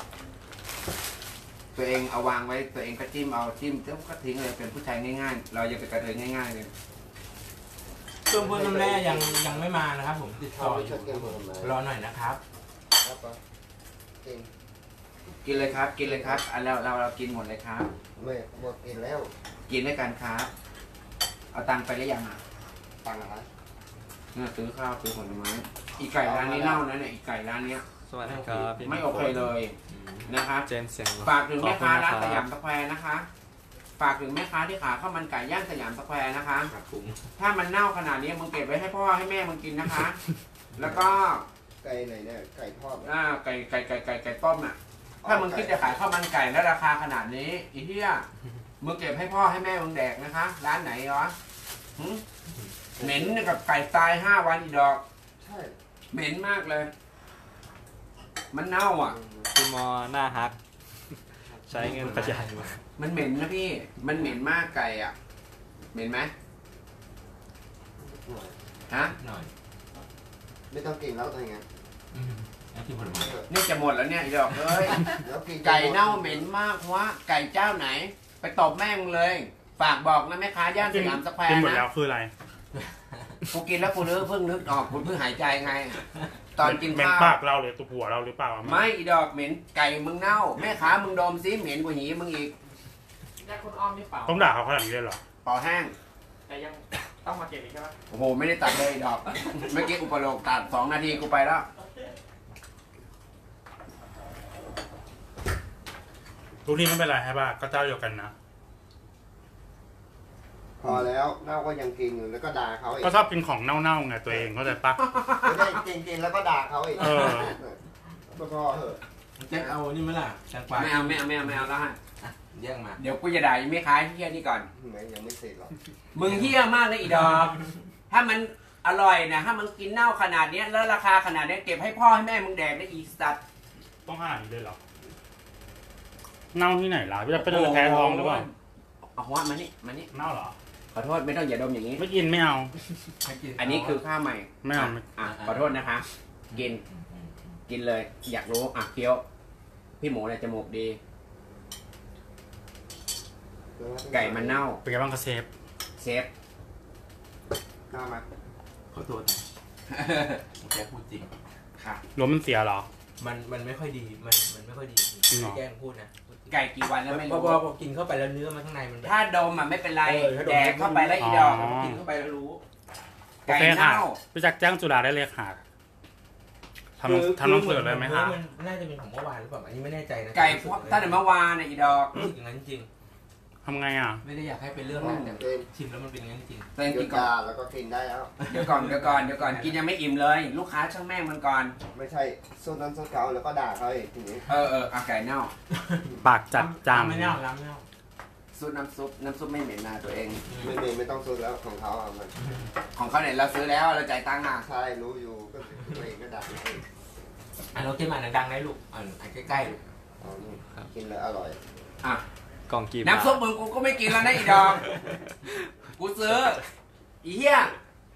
ตัวเองเอาวางไว้ตัวเองก็จิ้มเอาจิ้มแล้วก็ทิ้งเลยเป็นผู้ชายง่ายๆ เราอย่าไปกระเทยง่ายๆเลยเครื่องเพื่อนน้ำแร่ยังยังไม่มานะครับ ผมติดต่ออชยู่อบกินผลไม้รอหน่อยนะครับครับปะกินกินเลยครับ กินเลยครับอันเราเราเรากินหมดเลยครับไม่หมดกินแล้วกินด้วยกันครับเอาตังค์ไปแล้วยังอ่ะตังค์อะไรเนี่ยซื้อข้าวซื้อผลไม้อีกไก่ร้านนี้เน่านะเนี่ยอีกไก่ร้านเนี้ยสวัสดีครับพี่ไม่โอเคเลยนะคะเจนเสียงฝากถึงแม่ค้าร้านสยามขสแควร์นะคะ ฝากถึงแม่ค้าที่ขายข้าวมันไก่ย่างสยามสแควร์นะคะครับผมถ้ามันเน่าขนาดนี้มึงเก็บไว้ให้พ่อให้แม่มึงกินนะคะ แล้วก็ไก่ไหนเนี่ยไก่ทอดอ่าไก่ไก่ไก่ไก่ไก่ต้มอ่ะ ถ้ามึงคิดจะขายข้าวมันไก่แล้วราคาขนาดนี้อีเหี้ยมึงเก็บให้พ่อให้แม่มึงแดกนะคะ ร้านไหนวะหึเหม็นกับไก่ตายห้าวันอีดอกใช่เหม็นมากเลย มันเน่าอ่ะพี่มอหน้าฮัก ใช้เงินประหยัดมันเหม็นนะพี่ มันเหม็นมากไก่อ่ะ เหม็นไหมฮะหน่อยไม่ต้องกินแล้วทำไงอืมแล้วกินผลไม้นี่จะหมดแล้วเนี่ยอีดอกเอ้ยแล้วกินไก่เน่าเหม็นมากวะไก่เจ้าไหน ไปตบแม่มึงเลย ฝากบอกนะแม่ค้าย่านสยามสแควกินร์หมดแล้นะวคืออะไรกูกินแล้วกูนึกเพิ่งนึกออกกูเพิ่งหายใจไง ตอนกินเหม็นข้าวปากเราหรือตัวผัวเราหรือเปล่าไม่อีดอกเหม็นไก่มึงเน่า แม่ค้ามึงดมซิเหม็นกว่าหีมึงอีกได้คนอ้อมนี่เปล่าต้องด่าเขาขนาดนี้เลยเหรอเป่าแห้งแต่ยังต้องมาเก็บอีกใช่ไหมโอ้โหไม่ได้ตัดเลยอีดอก เมื่อกี้อุปโลกตัดสองนาทีกูไปแล้วทุกทีไม่เป็นไรใช่ป่ะก็เจ้าเดียวกันนะพอแล้วเน่าก็ยังกินอยู่แล้วก็ด่าเขาอีกก็ชอบกินของเน่าๆไงตัวเองเข้าใจปะไม่ได้กินกินแล้วก็ด่าเขาอีกเออก็พอเถอะแจ็คเอานี่ไหมล่ะแตงกวาไม่เอาไม่เอาไม่เอาไม่เอาแล้วฮะอ่ะแย่งมาเดี๋ยวกูจะด่าไอ้แม่ค้าเฮี้ยนี่ก่อนแม่ยังไม่เสร็จหรอกมึงเฮี้ยมากเลยอีดอก ถ้ามันอร่อยนะถ้ามันกินเน่าขนาดเนี้ยแล้วราคาขนาดเนี้ยเก็บให้พ่อให้แม่มึงแดกได้อีสัตว์ต้องขนาดนี้เลยเหรอ เน่าที่ไหนล่ะพี่จะเป็นแพ้ท้องหรือเปล่าเอาหัวมานี่มานี่เน่าเหรอขอโทษไม่ต้องอย่าดมอย่างนี้ไม่กินไม่เอาไม่กิอันนี้คือข้าวใหม่ไม่เอาะอ่ะขอโทษนะคะ กิน กินเลย อยากรู้อ่ะเคี้ยว พี่หมูเนี่ยจมูกดี ไก่มันเน่าเป็นไงบ้างคะเชฟเชฟหน้ามาขอโทษนะแจ็คพูดจริงค่ะรถมันเสียเหรอมันมันไม่ค่อยดี มันมันไม่ค่อยดีจริงเหรอแกล้งพูดนะไก่กี่วันแล้วไม่พอรู้พอพอกินเข้าไปแล้วเนื้อมันข้างในมันแบบถ้าดมอ่ะไม่เป็นไรเออถ้าดมแดกเข้าไปแล้วอีดอกอ๋อกินเข้าไปแล้วรู้ไก่โอเคค่ะเน่าพี่จักรแจ้งจุฬาได้เลยค่ะทำคือทำน้ำเสือเลยไหมคะมันน่าจะเป็นของเมื่อวานหรือเปล่าอันนี้ไม่แน่ใจนะไก่พวกถ้าเดี๋ยวเมื่อวานน่ะอีดอกรู้สึกอย่างนั้นจริงทำไงอ่ะไม่ได้อยากให้เป็นเรื่องนะแต่เป็นชิมแล้วมันเป็นอย่างนั้นจริงตัวเองหยุกิดนก่อนด่าแล้วก็กินได้แล้วเดี๋ยวก่อนเดี๋ยวก่อนเดี๋ยวก่อนกินยังไม่อิ่มเลย ลูกค้าช่างแม่งมันก่อนไม่ใช่ส้นนั้นส้นเก่าแล้วก็ด่าเขาอีกทีนี้เออเออเอาไก่เน่าปากจัดจังไม่เน่าล้ำไม่เน่าซุปน้ำซุปน้ำซุปไม่เหม็นนาตัวเองไม่มีไม่ต้องส้นแล้วของเขาเอามันของเขาเนี่ยเราซื้อแล้วเราจ่ายตังค์อ่ะใช่รู้อยู่ก็ตัวเองก็ด่าเองอันเราเทียมอันดังๆได้ลูกอันอันใกล้ๆลูกเอานี่กินแล้วอร่อยอ่ะกล่องกี่บาทน้ำซุปมึงกูก็ไม่กินแล้วนะอีดอก กูซื้ออีเหี้ย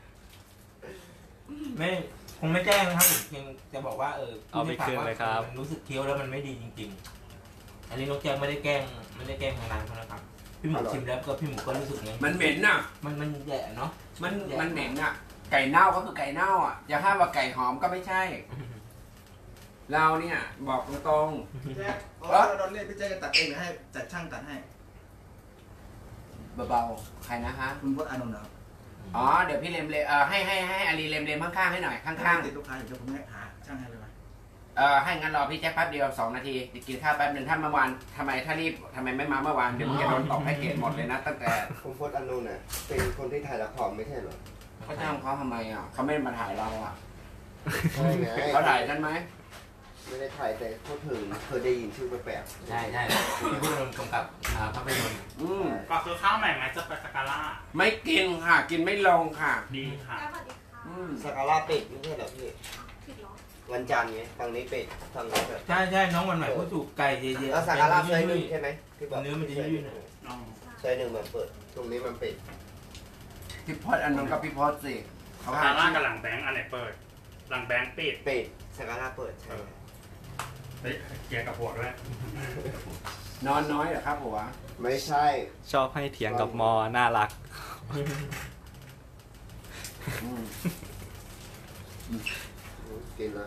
ไม่คงไม่แจ้งนะครับผมเพียงจะบอกว่าเออเอาไปคืนเลยครับมันรู้สึกเคี้ยวแล้วมันไม่ดีจริงๆ อันนี้นกแจ้งไม่ได้แกล้งไม่ได้แกล้งทางร้านเขานะครับพี่หมูชิมแล้วก็พี่หมูก็รู้สึกอย่างมันเหม็นน่ะมันมันแย่เนาะมันมันเหม็นอ่ะ ไก่เน่าก็คือไก่เน่าอ่ะอย่าห้ามว่าไก่หอมก็ไม่ใช่ เราเนี่ยบอกตรงพี่แจ๊คอ๋อเราเรียกพี่แจ๊คจะตัดเองหรือให้จัดช่างตัดให้ๆเบาๆใครนะฮะคุณพจน์อานนท์นะครับอ๋อเดี๋ยวพี่เลมเลเออให้ให้ให้อารีเลมเลมข้างๆให้หน่อยข้างติดลูกค้าอยู่เดี๋ยวผมให้หาช่างให้เลยไหมๆเออให้งั้นรอพี่แจ๊คแป๊บเดียวสองนาทีเดี๋ยวกินข้าวแป๊บหนึ่งถ้าเมื่อวานทำไมถ้ารีบทำไมไม่มาเมื่อวานเดี๋ยวมึงจะโดนตบให้เกลียดหมดเลยนะตั้งแต่คุณพจน์อานนท์น่ะเป็นคนที่ถ่ายละครไม่ใช่เหรอเขาจ้างเขาทำไมอ่ะเขาไม่ได้มาถ่ายเราอ่ะใช่ไงเขาถ่ายกันไหมไม่ได้ถ่ายแต่พูดถึงเคยได้ยินชื่อแปลกๆใช่ใช่พี่พูดกำกับอ่าภาพยนตร์อืมก็คือข้าวใหม่ไหมจะไปสกาล่าไม่กินค่ะ กินไม่ลงค่ะดีค่ะอืมสกาล่าปิดไม่ใช่เหรอพี่ผิดเหรอโกวันจันทร์ไงทางนี้ปิดทางนี้แบบใช่ใช่น้องวันใหม่พูดถูกไก่เยอะๆแล้วสักการะซอยหนึ่งใช่ไหมที่บอกเนื้อมันจะยืดซอยหนึ่งมันเปิดตรงนี้มันปิดพี่พอดอันนั้นกับพี่พอดสิเขาทางล่างกับหลังแบงค์อันไหนเปิด หลังแบงค์ปิดปิดสักการะเปิดใช่เฮ้ยเกียร์กับหัวด้วยนอนน้อยเหรอครับผัวไม่ใช่ชอบให้เถียงกับมอ น่ารักกินแล้ว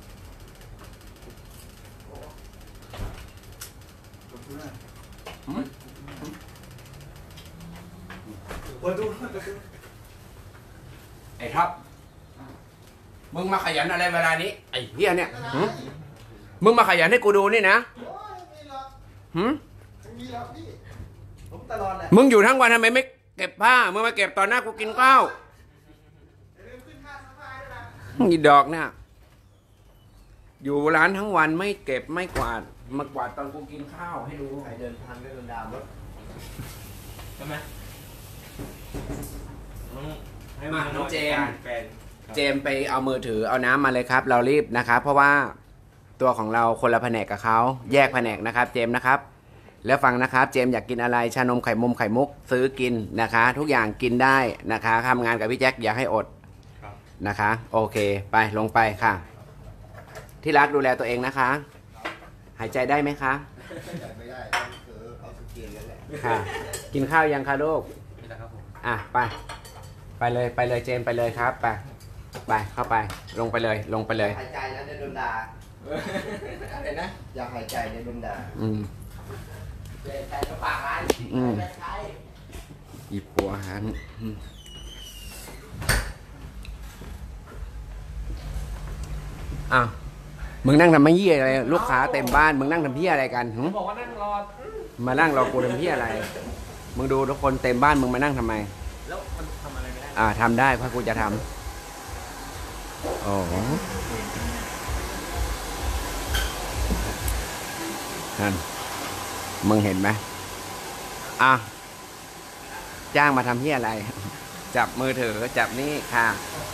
ไอ้ท็อปมึงมาขยันอะไรเวลานี้ไอ้เหี้ยเนี่ยหึมึงมาขยันให้กูดูนี่นะหืมผมตลอดแหละมึงอยู่ทั้งวันทำไมไม่เก็บผ้ามึงมาเก็บตอนหน้ากูกินข้าวอีดอกเนี่ยอยู่ร้านทั้งวันไม่เก็บไม่กวาดมากวาดตอนกูกินข้าวให้ดูใครเดินทางก็เดินดามรถใช่ไหมให้มาน้องเจมแฟนเจมไปเอามือถือเอาน้ำมาเลยครับ เรารีบนะครับ เพราะว่าตัวของเราคนละแผนกกับเขาแยกแผนกนะครับ เจมนะครับ แล้วฟังนะครับ เจมอยากกินอะไรชานมไข่มุมไข่มุกซื้อกินนะคะ ทุกอย่างกินได้นะคะทำงานกับพี่แจ็คอย่าให้อดครับนะคะ โอเค ไปลงไปค่ะ ที่รักดูแลตัวเองนะคะ หายใจได้ไหมคะไม่ได้ต้องซื้อเอาสกินนั่นแหละค่ะ กินข้าวยังคะลูกนี่แหละครับผมอ่ะไป ไปเลยไปเลยเจมไปเลยครับไปไปเข้าไปลงไปเลยลงไปเลยหายใจนะเดี๋ยวโดนด่าอะไรนะอย่าหายใจเดี๋ยวโดนด่าอืมใจใจกระปากร้านอืมใช่อีปัวหันอืมอ้าวมึงนั่งทำไม่เยี่ยอะไรลูกค้าเต็มบ้านมึงนั่งทำเพี้ยอะไรกันหึบอกว่านั่งรอมานั่งรอกูทำเพี้ยอะไร มึงดูทุกคนเต็มบ้านมึงมานั่งทำไมแล้วมันทำอะไรไม่ได้อ่าทำได้เพราะกูจะทำโอ้โหนั่นมึงเห็นไหมอ่ะจ้างมาทำเพี้ยอะไร จับมือถือจับนี่ค่ะ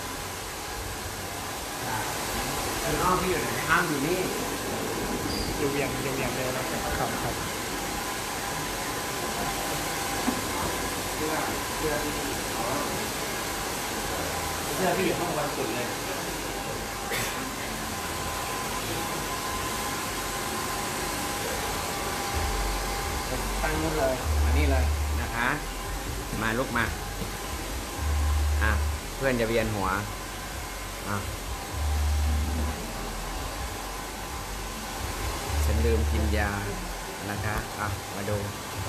อ้อมพี่อยู่ไหนอ้ามอยู่นี่อยู่เวียงอยู่เวียงเร็วแล้วครับครับเสื้อเสื้อพี่อ๋อเสื้อพี่อยู่ห้องวันสุดเลยตั้งนู้นเลยมานี่เลยนะคะ มาลุกมาอ่ะเพื่อนจะเวียนหัวอ่ะฉันลืมกินยานะคะอ่ะมาดู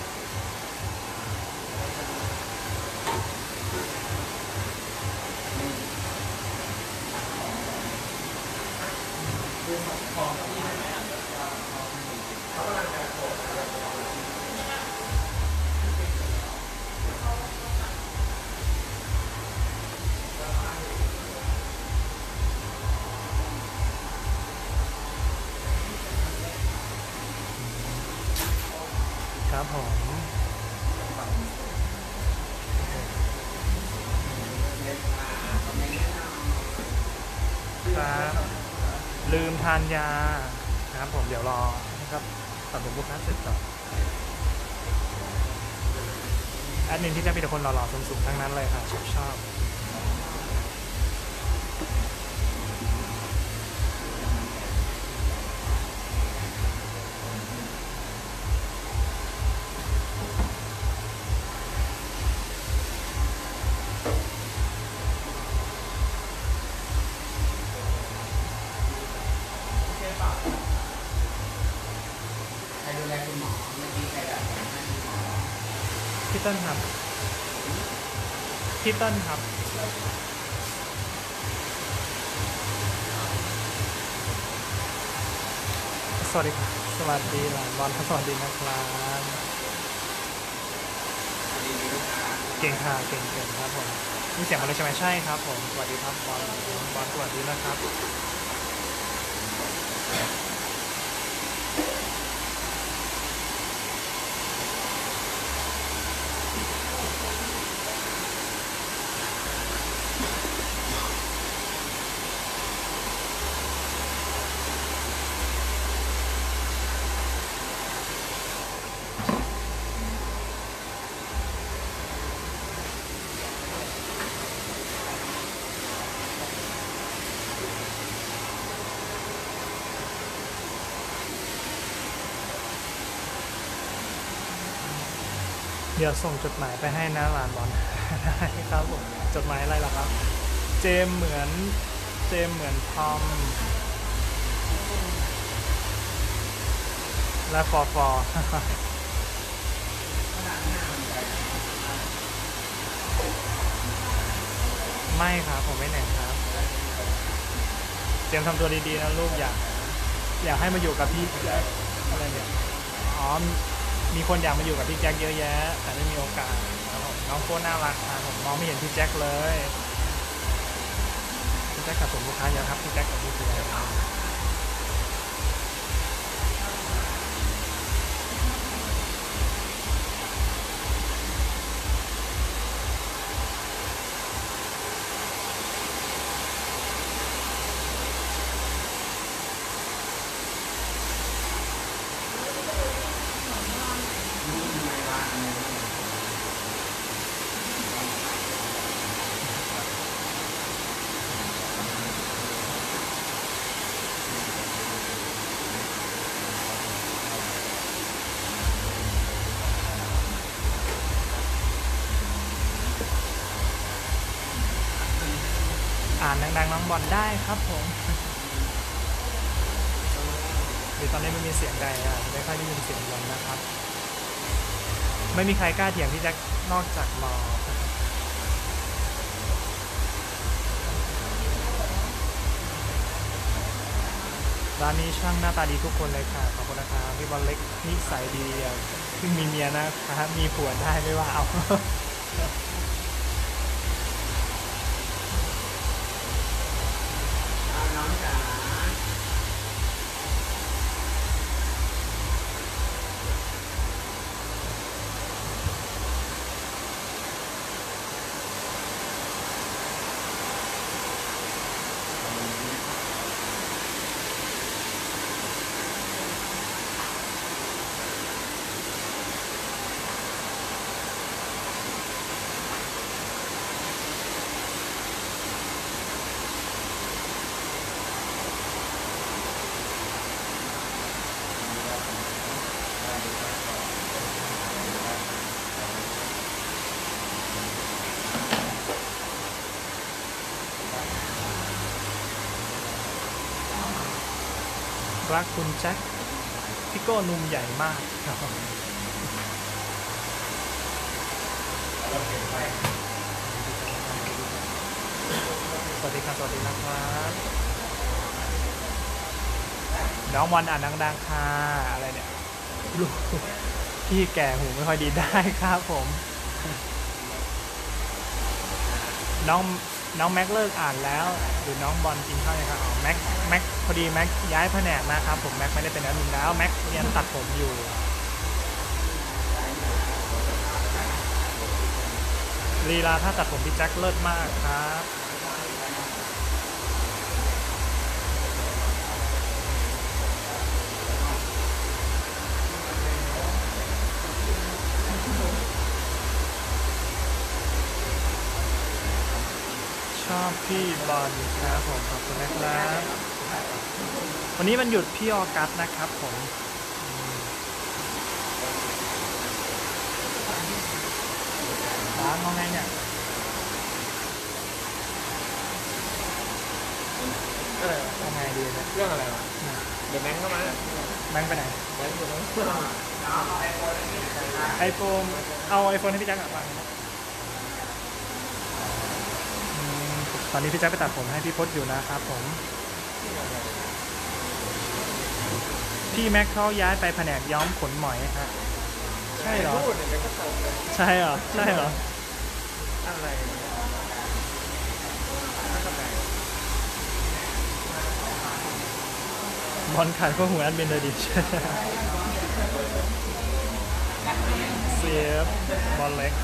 ครับผมครับลืมทานยาครับผมเดี๋ยวรอนะครับตัดผมลูกค้าเสร็จก่อนแอดมินที่จะมีแต่คนหล่อๆสูงๆทั้งนั้นเลยค่ะชอบชอบใครดูแลคุณหมอเมื่อกี้ใครแบบให้คุณหมอพี่เติ้ลครับพี่เติ้ลครับสวัสดีครับสวัสดีหลานบอลครับสวัสดีนะครับเก่งค่ะเก่งเก่งครับผมมีเสียงมาเลยใช่ไหมใช่ครับผมสวัสดีครับบอลบอลสวัสดีนะครับเดี๋ยวส่งจดหมายไปให้นะหลานบอล ได้ครับผมจดหมายอะไรล่ะครับ เจมเหมือนเจมเหมือนทอมและฟอฟอ ไม่ครับผมไม่แหน่งครับเจมทำตัวดีๆนะลูกอยากอยากให้มาอยู่กับพี่แจ็คอะไรเนี่ยอ๋อมีคนอยากมาอยู่กับพี่แจ็คเยอะแยะแต่ไม่มีโอกาสครับผมน้องโคตรน่ารักครับผมมองไม่เห็นพี่แจ็คเลยพี่แจ็คกับผมลูกค้าเยอะครับพี่แจ็คกับพี่เสืออ่านดังๆน้องบอลได้ครับผมหรือตอนนี้ไม่มีเสียงใดอ่ะไม่ค่อยได้ยินเสียงบอลนะครับ ไม่มีใครกล้าเถียงพี่แจ็คนอกจากมอร้านนี้ช่างหน้าตาดีทุกคนเลยค่ะขอบคุณนะครับพี่บอลเล็กนิสัยดีอ่ะเพิ่งมีเมียนะครับมีผัวได้ไม่ว่าเอาน้องจ๋ารักคุณแจ็คพี่โก้นุ่มใหญ่มากครับสวัสดีครับสวัสดีนะครับน้องวันอ่านดังๆค่ะอะไรเนี่ยลูกพี่แก่หูไม่ค่อยดีได้ครับผมน้องน้องแม็กเลิกอ่านแล้วหรือน้องบอลกินข้าวยังครับอ๋อแม็กแม็กพอดีแม็กย้ายแผนกนะครับผมแม็กไม่ได้เป็นแอดมินแล้วแม็กเรียนตัดผมอยู่ลีลาถ้าตัดผมพี่แจ็คเลิศมากครับชอบพี่บอลครับผมขอบคุณนะครับวันนี้มันหยุดพี่ออกัสนะครับผมร้านมองไงเนี่ยเออมองไงดีเนี่ยเรื่องอะไรวะเดี๋ยวแบงค์เข้ามาแบงค์ไปไหนแบงค์อยู่ตรงนี้ไอโฟนเอาไอโฟนให้พี่แจ็คอ่ะฟังตอนนี้พี่แจ็คไปตัดผมให้พี่พจน์อยู่นะครับผมพี่แม็กเขาย้ายไปแผนกย้อมขนหมอยฮะใช่เหรอใช่เหรอใช่เหรออะไรบอลขาดข้อหูแอดมินเลยดิเสียบบอลเล็ก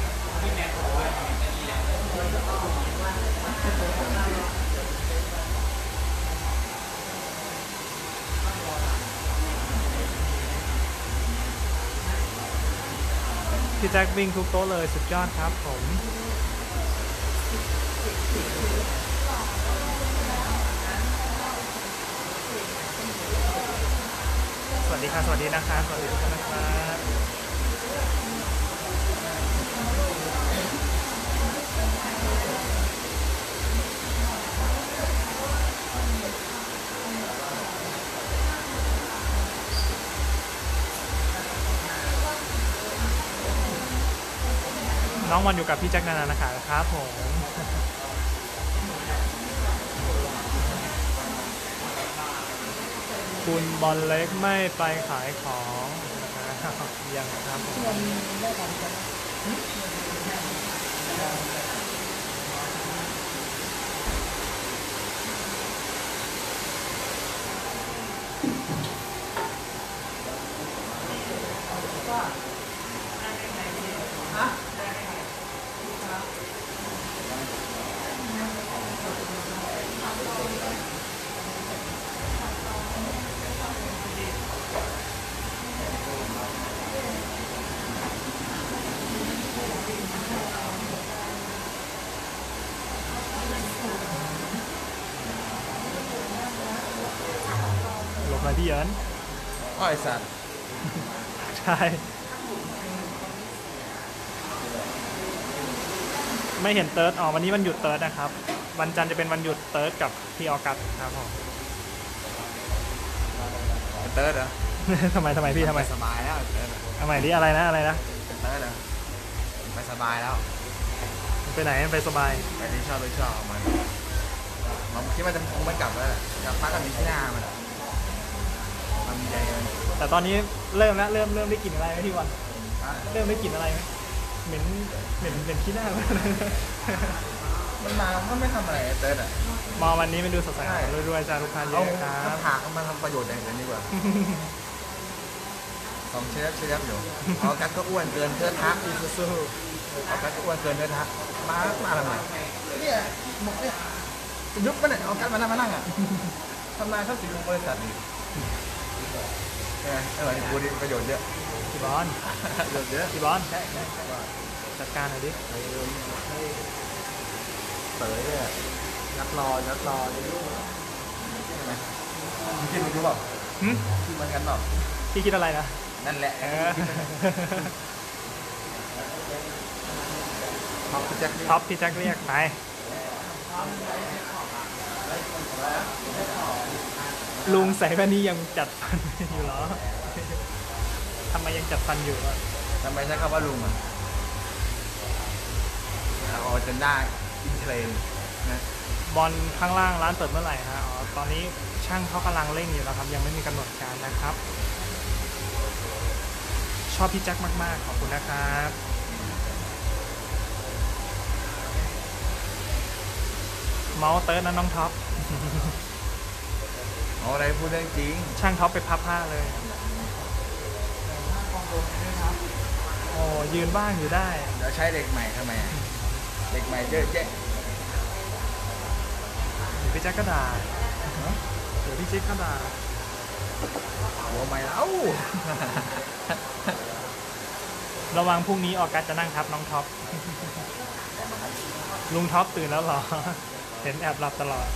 พี่แจ็ควิ่งทุกโต๊ะเลยสุดยอดครับผมสวัสดีครับสวัสดีนะครับสวัสดีทุกท่านนะครับน้องบอลอยู่กับพี่แจ็คนานานะคะครับผมคุณบอลเล็กไม่ไปขายของนะครับยังครับหลบมาพี่เอิญอ้อยสัตว์ใช่ไม่เห็นเติร์ดอ๋อวันนี้วันหยุดเติร์ดนะครับวันจันทร์จะเป็นวันหยุดเติร์ดกับพี่ออกัสครับผมเติร์ดเหรอทำไมทำไมพี่ทำไมสบายแล้วเติร์ดทำไมนี่อะไรนะอะไรนะเติร์ดเหรอไปสบายแล้วไปไหนไปสบายไปที่ชอบไปชอบมันมันคิดว่าจะคงไม่กลับแล้วจะพักกันที่หน้ามันมันมีใจมันแต่ตอนนี้เริ่มแล้วเริ่มเริ่มได้กลิ่นอะไรไหมพี่วันเริ่มได้กลิ่นอะไรไหมเหม็นเหม็นเหม็นขี้หน้ามันมามันไม่ทำอะไรเติร์ดอ่ะมอวันนี้ไปดูสดใสรวยๆจ้าลูกค้าเยเอาอะครับถากมาทำประโยชน์อย่างอื่นดีกว่าสองเชฟเชฟอยู่เอากัดก็อ้วนเกินเธอทักสู้ๆเอากัดก็อ้วนเกินเธอทักมามาทำไมเนี่ยหมกเนี่ยยุบมันเนี่ยเอากัดมานั่งมานั่งอ่ะทำลายทรัพย์สินของบริษัทนี่ใช่ไหมเออกูดีประโยชน์เยอะพี่บอลประโยชน์เยอะพี่บอลจัดการหน่อยดิเต๋อเนี่ยนักรอนักรอใช่ไหมมึงคิดมึงรู้เปล่าหึคิดเหมือนกันเปล่าพี่คิดอะไรนะนั่นแหละเออท็อปพี่แจ็คนี่ท็อปพี่แจ็คเรียกไปลุงใส่แว่นนี้ยังจัดฟันอยู่เหรอทำไมยังจัดฟันอยู่อ่ะทำไมใช้คำว่าลุงอ่ะเอาจนได้อินเทรนด์นะบอลข้างล่างร้านเปิดเมื่อไหร่ฮะอ๋อตอนนี้ช่างเขากำลังเร่งอยู่นะครับยังไม่มีกำหนดการนะครับ ชอบพี่แจ็คมากๆขอบคุณนะครับเมาส์เติร์ดนะน้องท็อปเอาอะไรพูดเรื่องจริงช่างท็อปไปพับผ้าเลยโอ้ยืนบ้างอยู่ได้เดี๋ยวใช้เด็กใหม่ทำไมอะเด็กใหม่เยอะแยะเดี๋ยวพี่แจ็คก็ด่าเดี๋ยวพี่แจ็คก็ด่าหัวใหม่เอ้าระวังพรุ่งนี้ออกการจะนั่งทับน้องท็อป ลุงท็อปตื่นแล้วเหรอ เห็นแอบหลับตลอด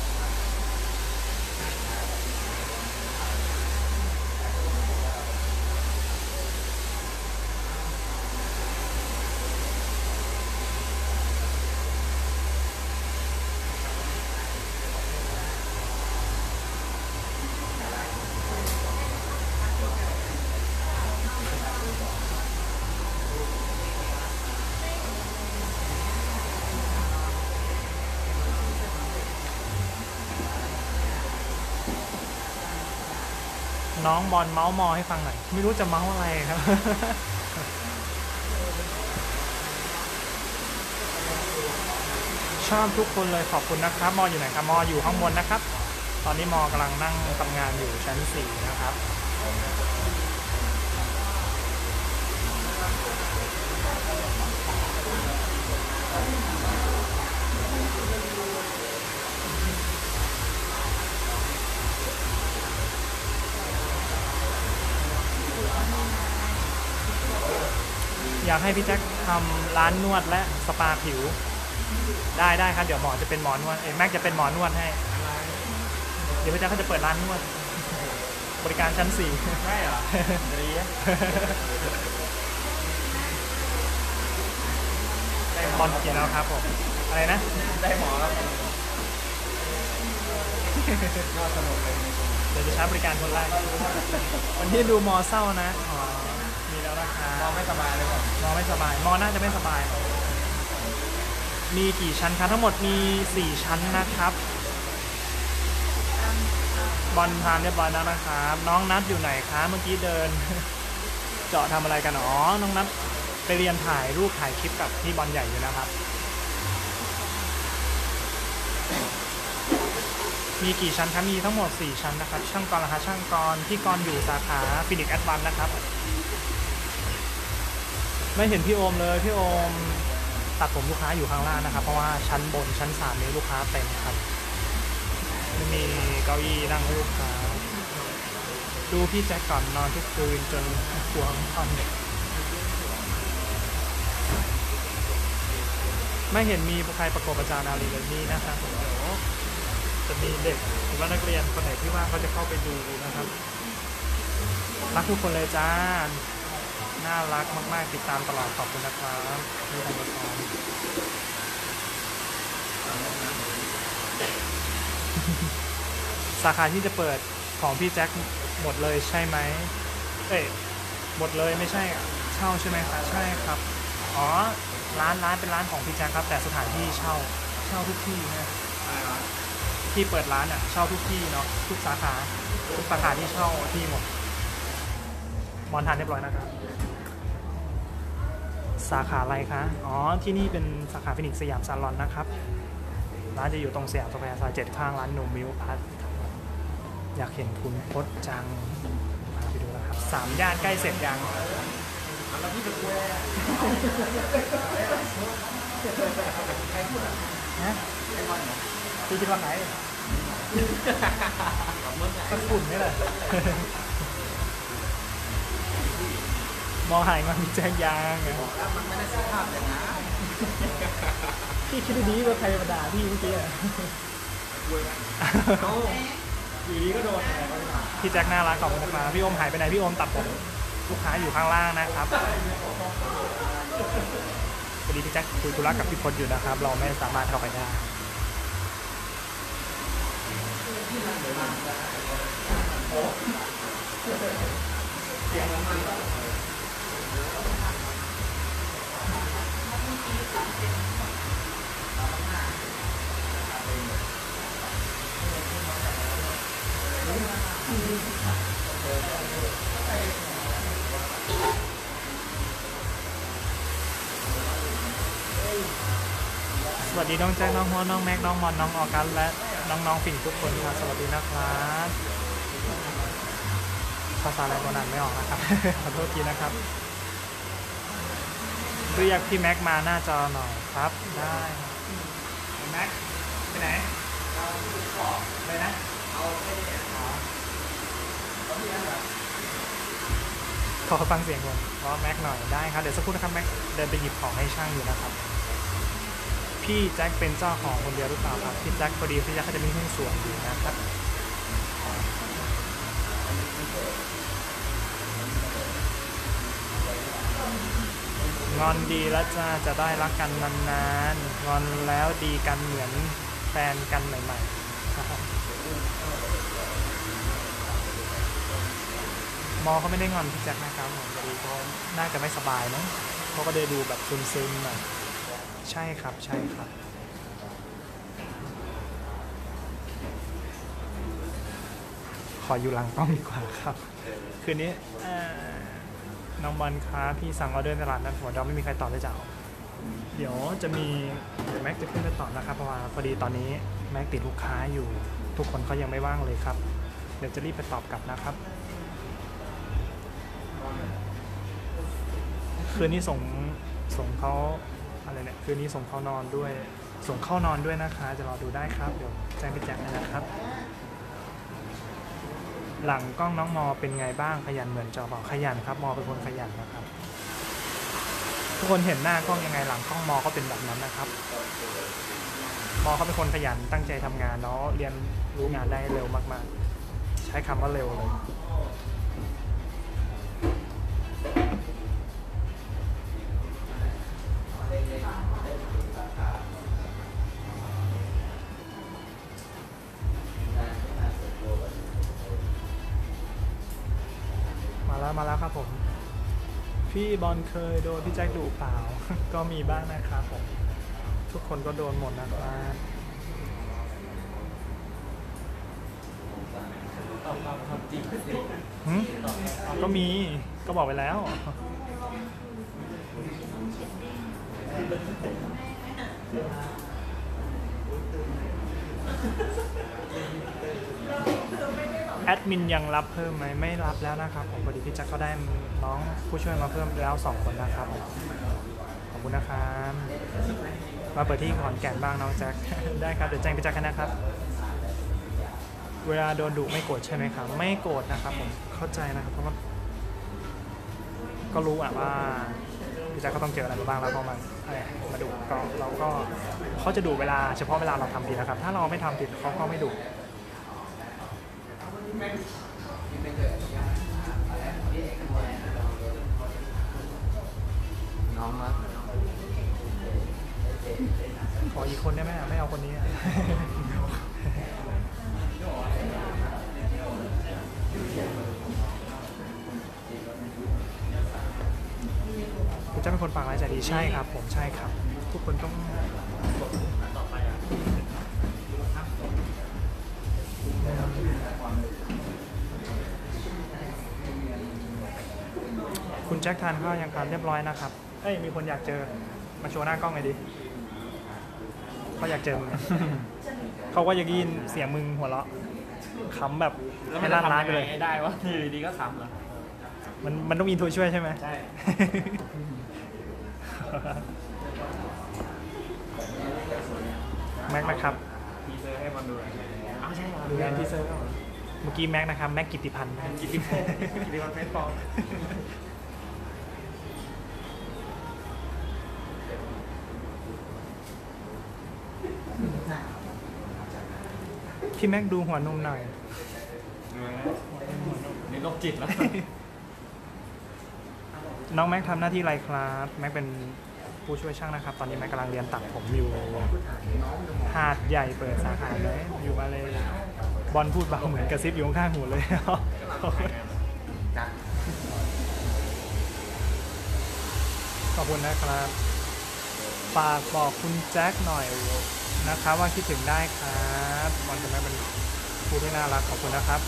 น้องบอลเมาส์มอให้ฟังหน่อยไม่รู้จะเมาส์อะไรครับ ชอบทุกคนเลยขอบคุณนะครับมออยู่ไหนครับมออยู่ข้างบนนะครับ ตอนนี้มอกำลังนั่งทำงานอยู่ชั้นสี่นะครับอยากให้พี่แจ็คทำร้านนวดและสปาผิวได้ได้ครับเดี๋ยวหมอจะเป็นหมอนวดเอ้ยแม็กจะเป็นหมอนวดให้เดี๋ยวพี่แจ็คเขาจะเปิดร้านนวดบริการชั้นสี่ใช่เหรอดีได้บอลกินแล้วครับผมอะไรนะได้หมอแล้วน่าสนุกเลยเดี๋ยวจะใช้บริการคนแรกวันที่ดูมอเศร้านะอ๋อมีแล้วแล้วนะครับมองไม่สบายเลยก่อนมอไม่สบายมอน่าจะไม่สบาย มีกี่ชั้นคะทั้งหมดมีสี่ชั้นนะครับบอลทานเรียบร้อยแล้วนะครับน้องนัดอยู่ไหนคะเมื่อกี้เดิน เจาะทำอะไรกันอ๋อน้องนัดไปเรียนถ่ายรูปถ่ายคลิปกับพี่บอลใหญ่อยู่นะครับมีกี่ชั้นคะมีทั้งหมดสี่ชั้นนะครับช่างกรนะคะช่างกรที่กรอยู่สาขาฟินิกแอดวานนะครับไม่เห็นพี่โอมเลยพี่โอมตัดผมลูกค้าอยู่ข้างล่างนะครับเพราะว่าชั้นบนชั้นสามนี้ลูกค้าเต็มครับไม่มีเก้าอี้นั่งให้ลูกค้าดูพี่แจ็คก่อนนอนทุกคืนจนหัวคอนไม่เห็นมีใครประกบอาจารย์อาลีเลยนี่นะครับเดี๋ยวจะมีเด็กหรือว่านักเรียนคนไหนที่ว่างเขาจะเข้าไปดูนะครับรักทุกคนเลยจ้าน่ารักมากๆติดตามตลอดขอบคุณนะครับที่ทำละครสาขาที่จะเปิดของพี่แจ็คหมดเลยใช่ไหมเอ้ยหมดเลยไม่ใช่เช่าใช่ไหมครับใช่ครับอ๋อร้านร้านเป็นร้านของพี่แจ็คครับแต่สถานที่เช่าเช่าทุกที่นะที่เปิดร้านอ่ะเช่าทุกที่เนาะทุกสาขาทุกสาขาที่เช่าที่หมดมอนทานเรียบร้อยนะครับสาขาอะไรคะอ๋อที่นี่เป็นสาขาฟินิกสยามซาลอนนะครับร้านจะอยู่ตรงสยามสแควร์ซอยเจ็ดข้างร้านหนุ่มมิวพัทอยากเห็นคุณพจน์จังมาไปดูแล้วครับสามย่านใกล้เสร็จยังแล้วพี่เป็นแวร์นะพี่คิดว่าไหนสักฝุ่นนี่แหละมองหายงอนพี่แจ็คยางไงมันไม่ได้สภาพเลยนะพี่คิดดีว่าใครมาด่าพี่เมื่อกี้อ่ะอยู่ดีก็โดนพี่แจ็คน่ารักขอบคุณมากพี่โอมหายไปไหนพี่โอมตัดผมลูกค้าอยู่ข้างล่างนะครับพอดีพี่แจ็คคุยธุระกับพี่พจน์อยู่นะครับเราไม่สามารถเข้าไปได้สวัสดีน้องแจ็คน้องฮอน้องแม็กน้องมอนน้องออกัสและน้องๆฝิ่งทุกคนครับสวัสดีนะครับภาษาอะไรโบนันไม่ออกนะครับ ขอโทษทีนะครับเรียกพี่แม็กมาหน้าจอหน่อยครับได้แม็กไปไหนไปนะขอฟังเสียงก่อนรอแม็กหน่อยได้ครับเดี๋ยวสักครู่นะครับแม็กเดินไปหยิบของให้ช่างอยู่นะครับพี่แจ็คเป็นเจ้าของคนเดียวหรือเปล่าครับพี่แจ็คพอดีพี่แจ็คเขาจะมีหุ้นส่วนอยู่นะครับงอนดีแล้วจะจะได้รักกันนานๆงอนแล้วดีกันเหมือนแฟนกันใหม่ๆมอเขาไม่ได้งอนพี่แจ็คนะครับผมพอดีเขาน่าจะไม่สบายนะเขาก็เลยดูแบบซึมๆหน่อยใช่ครับใช่ครับขออยู่หลังกล้องดีกว่าครับคืนนี้น้องบอลค้าพี่สั่งออเดอร์ในร้านนั้นหัวเราไม่มีใครตอบเลยจ้าเดี๋ยวจะมีเดี๋ยวแม็กจะขึ้นไปตอบนะครับเพราะว่าพอดีตอนนี้แม็กติดลูกค้าอยู่ทุกคนเขายังไม่ว่างเลยครับเดี๋ยวจะรีบไปตอบกลับนะครับคืนนี้ส่งส่งเขาอะไรเนี่ยคืนนี้ส่งเข้านอนด้วยส่งเข้านอนด้วยนะคะจะรอดูได้ครับเดี๋ยวแจ้งพี่แจ็คนะครับหลังกล้องน้องมอเป็นไงบ้างขยันเหมือนจอบอกขยันครับมอเป็นคนขยันนะครับทุกคนเห็นหน้ากล้องยังไงหลังกล้องมอก็เป็นแบบนั้นนะครับมอเขาเป็นคนขยันตั้งใจทำงานเนาะเรียนรู้งานได้เร็วมากๆใช้คำว่าเร็วเลยมาแล้วมาแล้วครับผมพี่บอลเคยโดนพี่แจ็คดุเปล่า ก็มีบ้างนะครับผมทุกคนก็โดนหมดนะครับหืมก็มีก็บอกไปแล้วแอดมินยังรับเพิ่มไหมไม่รับแล้วนะครับผมพอดีพี่แจ็คเขาได้น้องผู้ช่วยมาเพิ่มแล้วสองคนนะครับขอบคุณนะครับมาเปิดที่ขอนแก่นบ้างน้องแจ็ค ได้ครับเดี๋ยวแจ้งพี่แจ็คกันนะครับเวลาโดนดุไม่โกรธใช่ไหมครับไม่โกรธนะครับผมเข้าใจนะครับเพราะว่าก็รู้อะว่าพี่แจ็คเขาต้องเจออะไรมาบ้างแล้วพอมามาดุก็เราก็เขาจะดุเวลาเฉพาะเวลาเราทำผิดนะครับถ้าเราไม่ทำผิดเขาก็ไม่ดุน้องครับขออีกคนได้ไหมไม่เอาคนนี้คุณจะเป็นคนปากร้ายใจดีใช่ครับผมใช่ครับทุกคนต้องคุณแจ็คทานข้าวยังครับเรียบร้อยนะครับเอ้ยมีคนอยากเจอมาโชว์หน้ากล้องไงดิเขาอยากเจอมึง เขาก็อยากยินเสียงมึงหัวเราะขำแบบให้ร้านร้านไปเลยได้วะอยู่ดีก็ขำเหรอมันมันต้องมีตัวช่วยใช่ไหมใช่ แม็กนะครับทีเซอร์ให้มันดูอ้าวใช่เหรอดูงานทีเซอร์เมื่อกี้แม็กนะครับแม็กกิติพันธ์กิติพันธ์กิติพันธ์เฟซบุ๊กพี่แม็กดูหัวนมหน่อยนี่โรคจิตแล้ว น้องแม็กทำหน้าที่อะไรครับแม็กเป็นผู้ช่วยช่างนะครับตอนนี้แม็กกำลังเรียนตัดผมอยู่หาดใหญ่เปิดสาขาเลยอยู่มาเลยบอลพูดเบาเหมือนกระซิบอยู่ข้างหูเลยขอบคุณนะครับฝากบอกคุณแจ็คหน่อยนะครับว่าคิดถึงได้ครับบอลจะไม่เป็นผู้ที่น่ารักขอบคุณนะครับ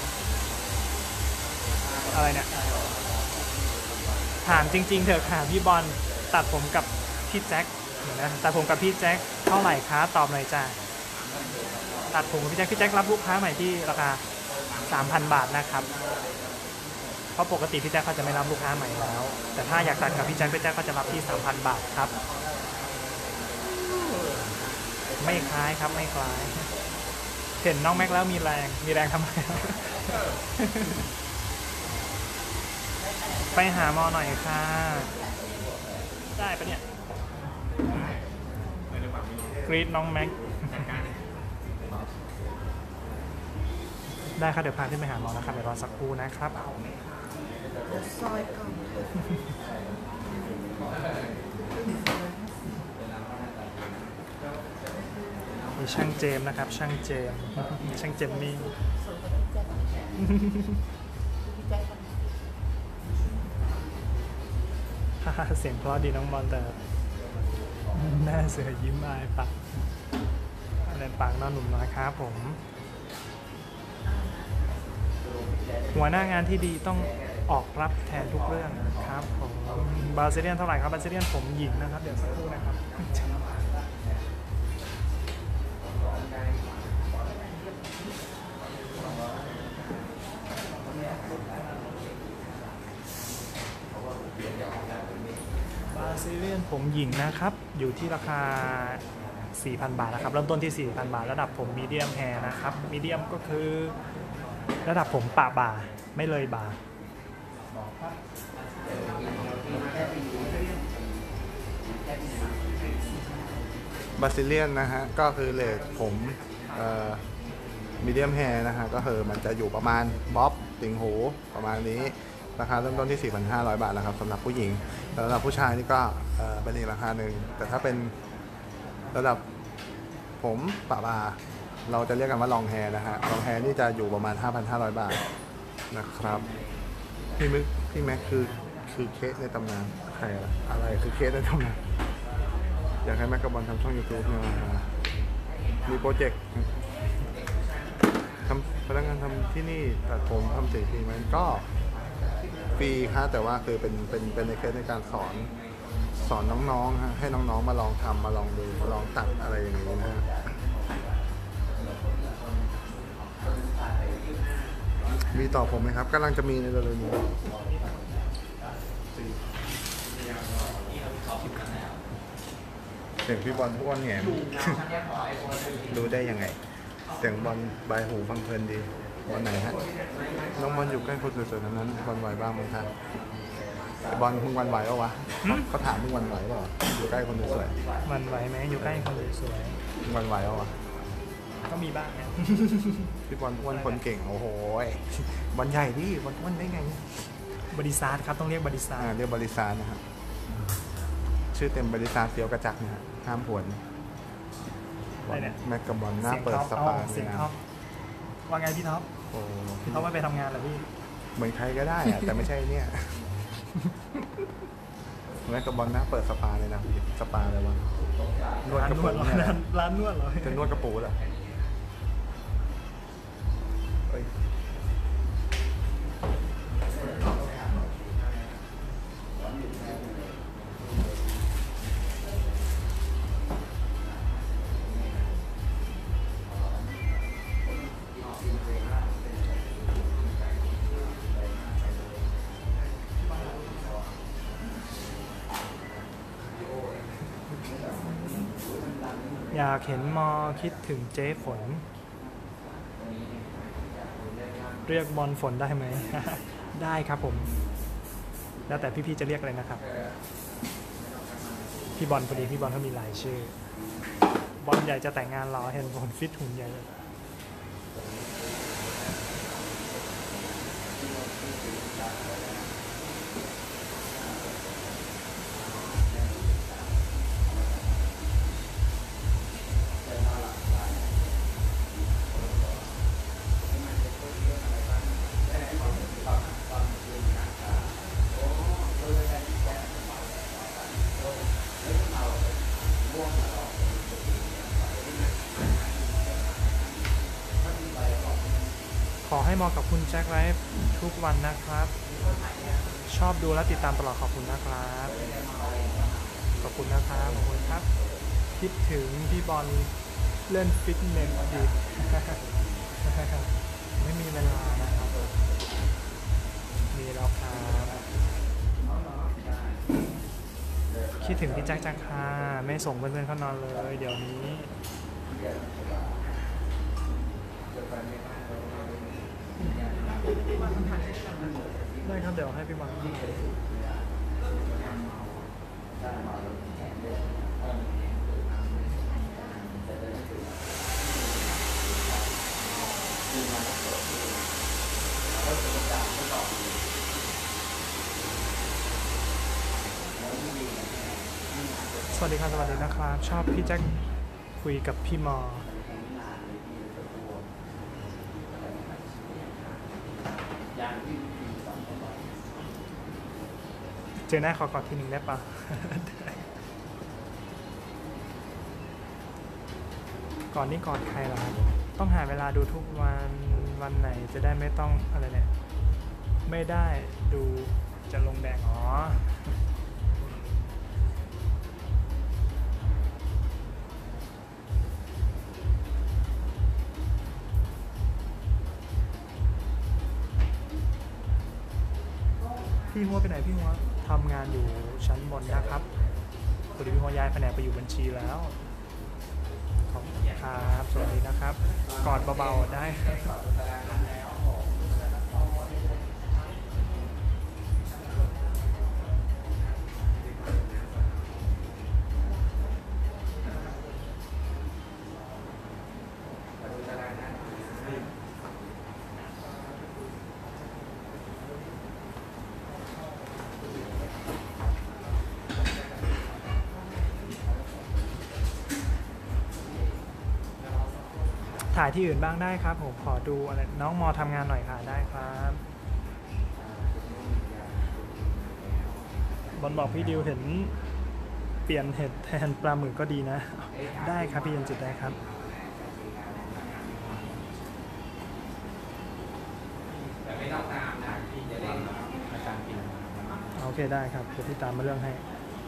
อะไรเนี่ยถามจริงๆเถอะค่ะพี่บอลตัดผมกับพี่แจ็คนะตัดผมกับพี่แจ็คเท่าไหร่คะตอบหน่อยจ้าตัดผมกับพี่แจ็คพี่แจ็ครับลูกค้าใหม่ที่ราคา สามพัน บาทนะครับเพราะปกติพี่แจ็คเขาจะไม่รับลูกค้าใหม่แล้วแต่ถ้าอยากตัดกับพี่แจ็คพี่แจ็คก็จะรับที่ สามพัน บาทครับไม่คล้ายครับไม่คล้ายเห็นน้องแม็กแล้วมีแรงมีแรงทำไม ไปหาหมอหน่อยค่ะได้ปะเนี่ยกรีดน้องแม็กได้ครับเดี๋ยวพาขึ้นไปหาหมอนะครับเดี๋ยวรอสักครู่นะครับซอยก่อนมีช่างเจมนะครับช่างเจมช่างเจมมี่เสียงเพราะดีน้องบอลแต่หน้าเสือยิ้มอายปากอะไรปากน้องหนุ่มน้อยครับผมหัวหน้างานที่ดีต้องออกรับแทนทุกเรื่องครับผมบาซิเลียนเท่าไหร่ครับบาซิเลียนผมหญิงนะครับเดี๋ยวสักครู่นะครับบาซิเลียนผมหญิงนะครับอยู่ที่ราคา สี่พัน บาทนะครับเริ่มต้นที่ สี่พัน บาทระดับผมมีเดียมแฮร์นะครับมีเดียมก็คือระดับผมปะบ่าไม่เลยบ่าบาซิเลียนนะฮะก็คือเลทผมมีเดียมแฮร์นะฮะก็คือมันจะอยู่ประมาณบ๊อบติ่งหูประมาณนี้ราคาเริ่มต้นที่ สี่พันห้าร้อย บาทนะครับสำหรับผู้หญิงแต่สำหรับผู้ชายนี่ก็เป็นอีกราคาหนึ่งแต่ถ้าเป็นระดับผมปะบ่าเราจะเรียกกันว่าลองแฮร์นะฮะลองแฮร์นี่จะอยู่ประมาณ ห้าพันห้าร้อย บาทนะครับพี่มึกพี่แม็กคือคืคือเคสในตำนานใครอะไรอะไรคือเคสในตำนานอยากให้แม็กกาบอลทำช่อง ยูทูบ เนี่ยมีโปรเจกต์ทำพนักงานทำที่นี่ตัดผมทำสีฟรีไหมก็ฟรีครับแต่ว่าคือเป็นเป็นเป็นในเคสในการสอนสอนน้องๆฮะให้น้องๆมาลองทำมาลองดูมาลองตัดอะไรอย่างนี้นะฮะมีต่อผมไหมครับกำลังจะมีในเร็วๆนี้เสียงพี่บอลทุกวันแหงรู้ได้ยังไงเสียงบอลใบหูฟังเพลินดีวันไหนฮะน้องบอลอยู่ใกล้คนสวยๆนั้นนั้นบอลไหวบ้างไหมครับบอลคุณวันไหวปะวะเขาถามมึงวันไหวเปล่าอยู่ใกล้คนสวยมันไหวไหมอยู่ใกล้คนสวยๆมึงวันไหวปะวะๆก็มีบ้างนะพี่บอลอ้วนคนเก่งโอ้โหบอลใหญ่ดิบอลอ้วนได้ไงบริษัทครับต้องเรียกบริษัทอ่าเรียกบริษัทนะครับชื่อเต็มบริษัทเสียวกระจักนะฮะห้ามผวนบอลแม็กกับบอลหน้าเปิดสปาเสียงนะท็อปว่าไงพี่ท็อปโอ้พี่ท็อปไม่ไปทำงานเหรอพี่เหมือนใครก็ได้อะแต่ไม่ใช่เนี่ยแม็กกับบอลหน้าเปิดสปาเลยนะสปาเลยวะนวดร้านกระนปูวดเหรอเนี่ยร้านร้านนวดเหรอจะนวดกระปูเหรอเฮ้ยอยากเห็นมอคิดถึงเจ๊ฝน เรียกบอลฝนได้ไหม ได้ครับผม แล้วแต่พี่ๆจะเรียกอะไรนะครับ พี่บอลพอดีพี่บอลเขามีหลายชื่อ บอลใหญ่จะแต่งงานรอเห็นบอลฟิตหุ่นใหญ่เลยขอให้เหมาะกับคุณแจ็คไลฟ์ทุกวันนะครับ ชอบดูและติดตามตลอดขอบคุณนะครับ ขอบคุณนะครับขอบคุณครับ คิดถึงพี่บอลเล่นฟิตเนสดี ไม่มีเวลานะครับ มีแล้วครับคิดถึงพี่แจ็คจังค่ะไม่ส่งเพื่อนๆเขานอนเลยเดี๋ยวนี้ได้ครับเดี๋ยวให้พี่บอลสวัสดีครับสวัสดีนะครับชอบพี่แจ็คคุยกับพี่มอเจอหน้าขอกอดทีหนึ่งได้ปะ ก่อนนี่กอดใครล่ะครับต้องหาเวลาดูทุกวันวันไหนจะได้ไม่ต้องอะไรเนี่ยไม่ได้ดูจะลงแดงอ๋อพี่หัวไปไหนพี่หัวทำงานอยู่ชั้นบนนะครับพอดีพี่หัวย้ายแผนกไปอยู่บัญชีแล้วขอบคุณครับสวัสดีนะครับกอดเบาๆได้ถ่ายที่อื่นบ้างได้ครับผมขอดูอะไรน้องมอทำงานหน่อยค่ะได้ครับบอลบอกพี่ดิวเห็นเปลี่ยนเห็ดแทนปลาหมึกก็ดีนะได้ครับพี่เย็นจิตได้ครับแต่ไม่ต้องตามนะพี่จะเล่นอาจารย์ปิ่นโอเคได้ครับเดี๋ยวพี่ตามมาเรื่องให้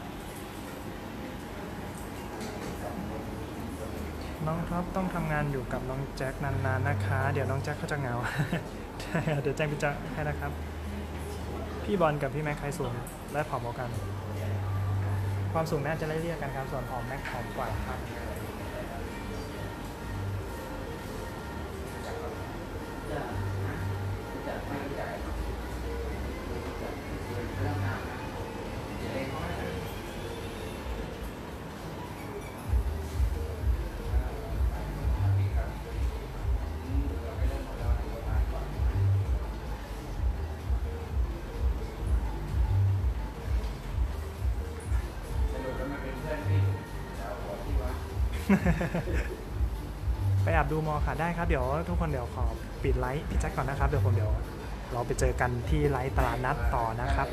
น้องท็อปต้องทำงานอยู่กับน้องแจ็คนานๆนะคะเดี๋ยวน้องแจ็คเขาจะเหงา ใช่เดี๋ยวแจ้งพี่แจ็คให้นะครับพี่บอลกับพี่แม็กใครสูงและผอมกว่ากันความสูงน่าจะไล่เรียกกันครับส่วนผอมแม็กผอมกว่าครับไปแอบดูมอค่ะได้ครับเดี๋ยวทุกคนเดี๋ยวขอปิดไลฟ์พี่แจ็คก่อนนะครับเดี๋ยวผมเดี๋ยวเราไปเจอกันที่ไลฟ์ตลาดนัดต่อนะครับ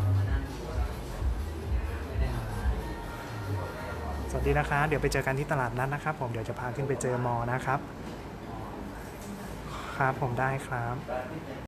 สวัสดีนะคะเดี๋ยวไปเจอกันที่ตลาดนัดนะครับผมเดี๋ยวจะพาขึ้นไปเจอมอนะครับครับผมได้ครับ